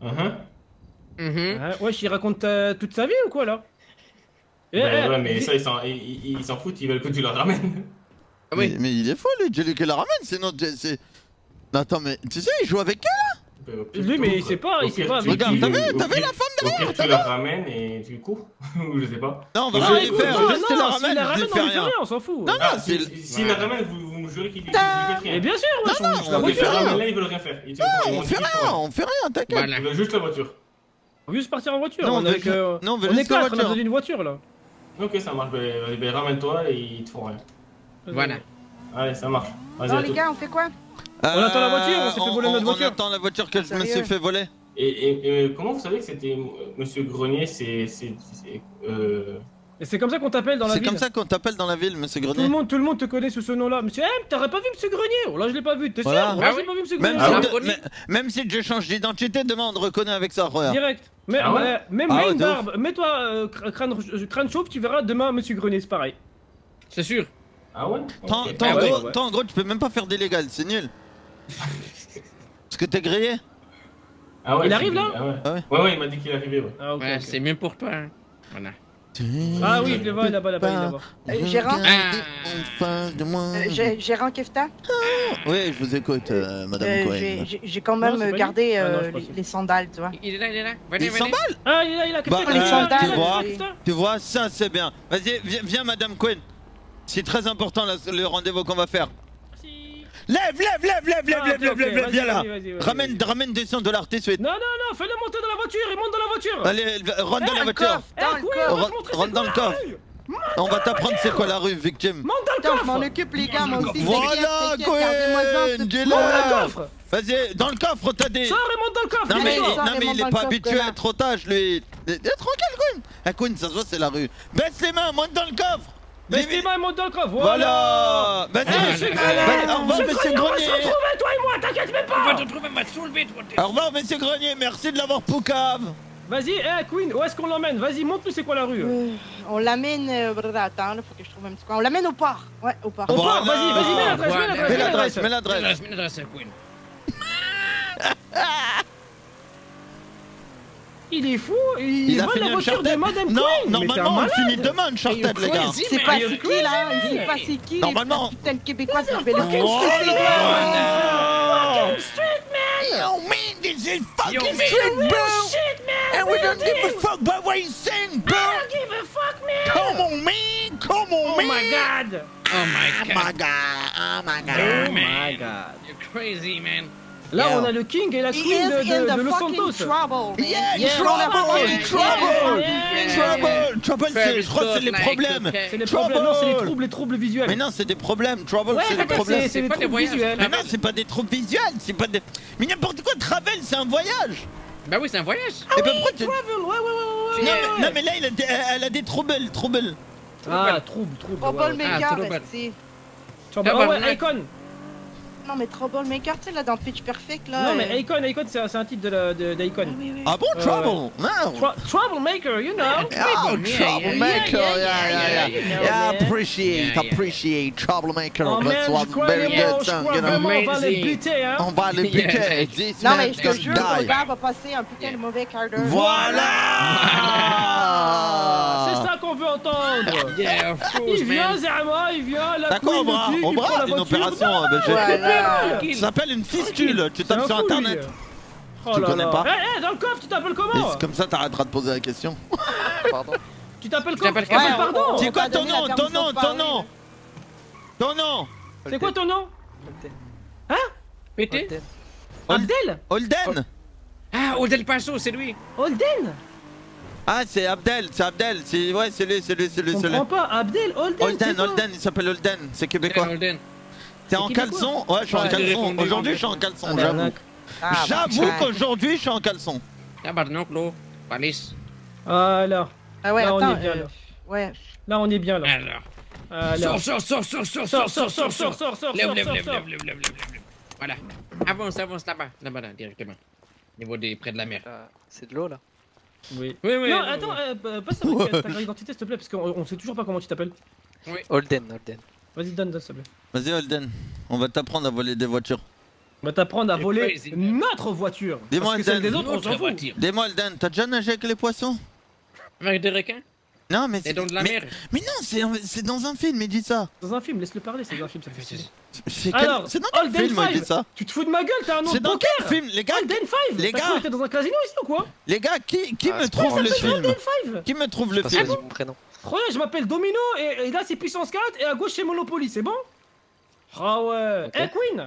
Speaker 1: Ouais, il raconte toute sa vie ou quoi là?
Speaker 6: Ouais, mais ça, ils s'en foutent, ils veulent que tu la ramènes.
Speaker 2: Mais il est fou, lui, Jelly qui la ramène, sinon c'est. Attends, mais tu sais, il joue avec elle là?
Speaker 1: Lui, mais il sait pas avec qui.
Speaker 2: Regarde, t'as vu la femme derrière?
Speaker 6: Tu la ramènes et tu cours? Ou je sais pas.
Speaker 2: Non, on va pas les faire, juste tu la ramènes,
Speaker 1: on lui fait rien, on s'en fout.
Speaker 2: Non,
Speaker 6: s'il la ramène, vous me jurez qu'il fait rien.
Speaker 1: Et bien sûr,
Speaker 2: on fait rien.
Speaker 6: Là, ils veulent rien faire.
Speaker 2: On fait rien, t'inquiète.
Speaker 6: Ils veulent juste la voiture.
Speaker 1: On veut juste partir en voiture.
Speaker 2: Non,
Speaker 1: on est 4, on a besoin d'une voiture là.
Speaker 6: Ok, ça marche. Ramène-toi et ils te font rien.
Speaker 3: Voilà.
Speaker 6: Allez, ça marche.
Speaker 12: Non, les gars, on fait quoi?
Speaker 1: On attend la voiture, on s'est fait voler notre voiture.
Speaker 2: On attend la voiture que je me suis fait voler.
Speaker 6: Et comment vous savez que c'était Monsieur Grenier?
Speaker 1: Et c'est comme ça qu'on t'appelle dans la ville.
Speaker 2: C'est comme ça qu'on t'appelle dans la ville, Monsieur Grenier.
Speaker 1: Tout le monde te connaît sous ce nom-là. Monsieur, t'aurais pas vu Monsieur Grenier? Oh là, je l'ai pas vu. T'es sûr? Là, j'ai pas vu Monsieur Grenier.
Speaker 2: Même si je change d'identité, demain on te reconnaît avec ça, regarde.
Speaker 1: Direct. Mets une barbe. Mets-toi crâne chauve, tu verras demain Monsieur Grenier, c'est pareil.
Speaker 3: C'est sûr.
Speaker 6: Ah ouais?
Speaker 2: Toi, en gros, tu peux même pas faire d'illégal, c'est nul. Parce que t'es grillé.
Speaker 6: Ah ouais,
Speaker 1: il arrive là?
Speaker 6: Ouais, il m'a dit qu'il arrivait. Ouais,
Speaker 3: ah, okay. C'est mieux pour toi. Hein. Voilà.
Speaker 1: Ah oui, je le vois là-bas.
Speaker 12: Gérant Gérant Kefta?
Speaker 2: Oui, je vous écoute, madame Cohen.
Speaker 12: J'ai quand même gardé les sandales, tu vois.
Speaker 3: Il est là.
Speaker 2: Les sandales?
Speaker 1: Ah, il est là,
Speaker 12: les sandales.
Speaker 2: Tu vois, ça c'est bien. Vas-y, viens, madame Cohen. C'est très important le rendez-vous qu'on va faire. Lève, viens là. Ramène des $100 tout de suite.
Speaker 1: Non, fais-le monter dans la voiture, il monte dans la voiture.
Speaker 2: Allez, rentre dans la voiture. Rentre dans le coffre. On va t'apprendre c'est quoi la rue, victime.
Speaker 1: Monte dans le coffre.
Speaker 12: Je m'en occupe, les gars, moi aussi.
Speaker 2: Voilà, Cohen, dis-le. Vas-y, dans le coffre, t'as des...
Speaker 1: Sors et monte dans le coffre.
Speaker 2: Non mais il est pas habitué à être otage, lui. Tranquille, Cohen. Cohen, ça se voit, c'est la rue. Baisse les mains, monte dans le coffre.
Speaker 1: Baisse les mains, monte dans le coffre.
Speaker 2: Voilà. Vas-y, au revoir, monsieur Grenier.
Speaker 1: On va se retrouver, toi et moi, t'inquiète même pas.
Speaker 3: On va te retrouver, on va te soulever, toi.
Speaker 2: Au revoir, monsieur Grenier, merci de l'avoir poucave.
Speaker 1: Vas-y, Queen, où est-ce qu'on l'emmène? Vas-y, montre-nous c'est quoi la rue.
Speaker 12: On l'amène... Attends, faut que je trouve un petit coin. On l'amène au port. Ouais, au port.
Speaker 1: Au port, vas-y, mets l'adresse,
Speaker 3: Mets l'adresse, Queen.
Speaker 1: Il est fou, il vole la voiture de Madame Queen.
Speaker 2: Non, normalement on finit demain une Uncharted, les gars.
Speaker 12: C'est pas c'est qui là? C'est pas c'est qui?
Speaker 2: Normalement.
Speaker 12: Putain de Québécois, ça fait le
Speaker 1: fucking street, man!
Speaker 2: Yo, man, this is fucking street, bro!
Speaker 1: Shit, man!
Speaker 2: And we don't give a fuck about what you saying, bro!
Speaker 1: I don't give a fuck, man!
Speaker 2: Come on, man! Come on, man!
Speaker 1: Oh my god!
Speaker 3: Oh my god!
Speaker 2: Oh my god!
Speaker 1: Oh my god!
Speaker 3: You're crazy, man!
Speaker 1: Là, on a le King et la Queen de Los Santos.
Speaker 12: Trouble,
Speaker 2: Trouble, je crois que c'est les problèmes.
Speaker 1: C'est les problèmes, non, c'est les troubles visuels.
Speaker 2: Mais non, c'est des problèmes. Trouble, c'est des problèmes.
Speaker 1: C'est des troubles visuels.
Speaker 2: Mais non, c'est pas des troubles visuels. C'est pas des. Mais n'importe quoi, travel, c'est un voyage.
Speaker 3: Bah oui, c'est un voyage.
Speaker 1: Ah oui, travel, ouais.
Speaker 2: Non, mais là, elle a des troubles.
Speaker 1: Ah, trouble.
Speaker 12: Troublemaker, merci.
Speaker 1: Oh ouais, Icon.
Speaker 12: Non mais Troublemaker, tu sais là dans Pitch Perfect là.
Speaker 1: Non mais Icon c'est un titre d'Icon.
Speaker 2: Ah bon, Trouble? No.
Speaker 1: Troublemaker, you know.
Speaker 2: Oh, Troublemaker, yeah. Appreciate Troublemaker. That's one very good song, you know. On va les buter.
Speaker 12: Non mais je te jure, ton gars va passer un putain de mauvais quart d'heure.
Speaker 2: Voilà.
Speaker 1: C'est ça qu'on veut entendre.
Speaker 3: Yeah, of course,
Speaker 1: il vient, Zerma, il vient, la
Speaker 2: Queen,
Speaker 1: on
Speaker 2: bras, une opération. Ça s'appelle une fistule, tu tapes sur internet. Tu connais pas?
Speaker 1: Dans le coffre, tu t'appelles comment?
Speaker 2: Comme ça, t'arrêteras de poser la question.
Speaker 1: Pardon. Tu t'appelles comment?
Speaker 12: Pardon.
Speaker 2: C'est quoi ton nom? Ton nom?
Speaker 1: C'est quoi ton nom? Hein?
Speaker 3: Pété?
Speaker 1: Abdel?
Speaker 2: Holden?
Speaker 3: Ah, Odel Paso, c'est lui.
Speaker 1: Holden?
Speaker 2: Ah, c'est Abdel. Ouais, c'est lui.
Speaker 1: Je comprends pas, Abdel,
Speaker 2: Holden, il s'appelle Holden, c'est québécois. T'es en caleçon? Ouais, je suis en caleçon. Aujourd'hui, je suis en caleçon, j'avoue. J'avoue qu'aujourd'hui, je suis en caleçon.
Speaker 3: Tabarnoucle, police.
Speaker 1: Voilà.
Speaker 12: Ah ouais,
Speaker 1: là,
Speaker 12: attends.
Speaker 1: On est bien, là.
Speaker 12: Ouais.
Speaker 1: Là, on est bien, là.
Speaker 3: Alors. Sors. Lève. Voilà. Avance là-bas, directement. Niveau des près de la mer.
Speaker 14: C'est de l'eau, là.
Speaker 1: Oui. Non, attends, passe avec ta carte d'identité, s'il te plaît, parce qu'on sait toujours pas comment tu t'appelles.
Speaker 14: Oui. Holden.
Speaker 1: Vas-y, donne, s'il te plaît.
Speaker 2: Vas-y, Holden, on va t'apprendre à voler des voitures.
Speaker 1: On va t'apprendre à voler notre voiture.
Speaker 2: Dis-moi,
Speaker 1: Holden, des autres, on s'en fout.
Speaker 2: Dis-moi, Holden, t'as déjà nagé avec les poissons?
Speaker 3: Avec des requins?
Speaker 2: Non, mais
Speaker 3: c'est dans de la mer.
Speaker 2: Mais non, c'est dans un film, il dit ça.
Speaker 1: Dans un film, laisse-le parler, c'est dans un film, ça fait stylé.
Speaker 2: C'est dans quel film, il dit ça?
Speaker 1: Tu te fous de ma gueule, t'as un nom de poker.
Speaker 2: C'est dans quel film, les gars?
Speaker 1: Holden 5.
Speaker 2: Les gars,
Speaker 1: t'es dans un casino ici ou quoi?
Speaker 2: Les gars, qui me trouve le film? Qui me trouve le film?
Speaker 1: Regarde, je m'appelle Domino et là c'est Puissance 4 et à gauche c'est Monopoly, c'est bon? Ah ouais. Eh Queen.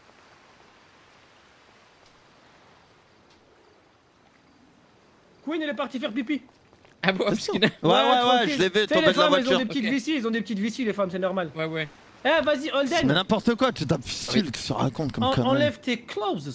Speaker 1: Queen, elle est partie faire pipi.
Speaker 3: Ah bon,
Speaker 2: ouais, je l'ai vu tomber de la voiture.
Speaker 1: Ils ont des petites vessies, les femmes, c'est normal.
Speaker 3: Ouais.
Speaker 1: Eh, vas-y, Holden.
Speaker 2: Mais n'importe quoi, tu tapes fistule, que tu racontes comme connerie.
Speaker 1: Enlève tes clothes.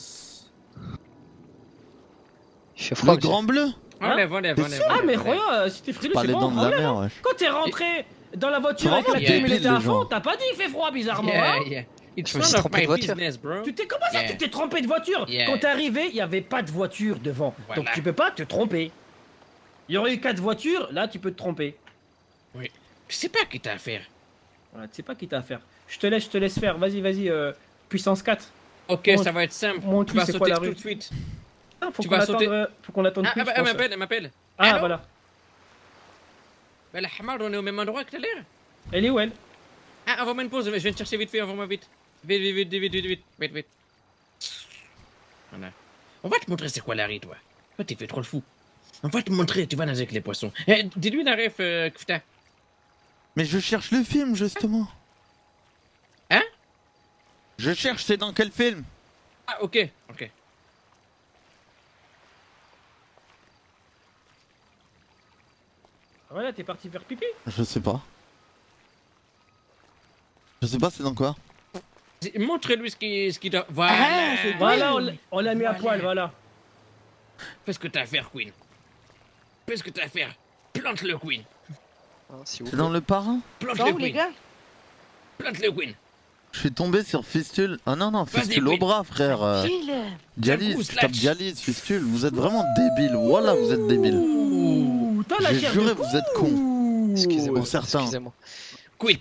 Speaker 2: Le grand bleu.
Speaker 3: Enlève.
Speaker 1: Ah, mais regarde, si t'es frileux, c'est bon, problème. Quand t'es rentré dans la voiture avec la clim, il était à fond, t'as pas dit il fait froid bizarrement, hein?
Speaker 3: Je me suis trompé de voiture. Bro.
Speaker 1: Tu t'es trompé de voiture. Quand t'es arrivé, il y avait pas de voiture devant. Donc tu peux pas te tromper. Il y aurait eu 4 voitures, là tu peux te tromper.
Speaker 3: Oui. Je sais pas qui t'as affaire.
Speaker 1: Voilà, tu sais pas qui t'as à faire. Je te laisse faire. Vas-y, puissance 4.
Speaker 3: Ok, ça va être simple. Tu vas sauter tout de suite.
Speaker 1: Ah, faut qu'on attende.
Speaker 3: Ah, elle m'appelle.
Speaker 1: Ah, voilà.
Speaker 3: Mais la Hamar, on est au même endroit que tout à l'heure.
Speaker 1: Elle est où, elle?
Speaker 3: Ah, envoie-moi une pause, je viens te chercher vite fait, envoie-moi vite. Vite. Voilà. On va te montrer c'est quoi Larry, toi. Toi, t'es fait trop le fou. On va te montrer, tu vas nager avec les poissons. Dis-lui la ref, Kfta.
Speaker 2: Mais je cherche le film, justement.
Speaker 3: Hein?
Speaker 2: Je cherche, c'est dans quel film?
Speaker 3: Ah, ok.
Speaker 1: Voilà, t'es parti faire pipi?
Speaker 2: Je sais pas. C'est dans quoi?
Speaker 3: Montre-lui ce qu'il doit... Voilà,
Speaker 1: on l'a mis à poil, voilà.
Speaker 3: Fais ce que t'as à faire, Queen. Fais ce que t'as à faire. Plante-le, Queen.
Speaker 2: C'est dans le parrain?
Speaker 3: Plante-le, Queen. Plante-le, Queen.
Speaker 2: Je suis tombé sur Fistule. Ah non, Fistule au bras, frère. Dialyse, je tape Dialyse, Fistule. Vous êtes vraiment débile. Voilà, vous êtes débile. J'ai juré, vous êtes con.
Speaker 14: Excusez-moi.
Speaker 2: Pour certains.
Speaker 14: Excusez-moi.
Speaker 3: Queen.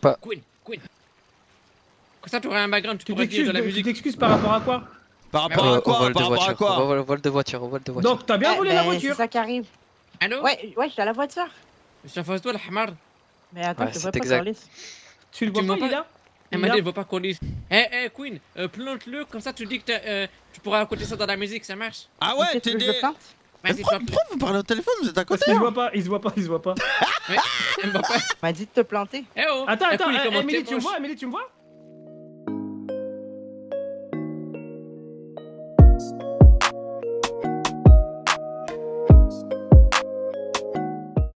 Speaker 3: Comme ça, tu auras un background, tu pourrais dire de la musique.
Speaker 1: Tu t'excuses par rapport à quoi?
Speaker 2: Par rapport à quoi?
Speaker 14: Au vol de voiture.
Speaker 1: Donc, t'as bien volé la voiture?
Speaker 12: C'est ça qui arrive.
Speaker 3: Allô?
Speaker 12: Ouais, je suis à la voiture.
Speaker 3: Je suis en face de toi, la Hamar.
Speaker 12: Mais attends, je vois pas qu'on lisse.
Speaker 1: Tu le vois pas, Lila?
Speaker 3: Elle m'a dit, elle voit pas qu'on lisse. Queen, plante-le, comme ça tu dis que tu pourras écouter ça dans la musique, ça marche.
Speaker 2: Ah ouais, t'es des...
Speaker 3: Vas-y,
Speaker 2: pourquoi vous parlez au téléphone? Vous êtes à côté?
Speaker 1: Il se voit pas.
Speaker 3: Elle me voit pas.
Speaker 12: Elle m'a dit de te planter.
Speaker 1: Attends, Amélie, tu me vois?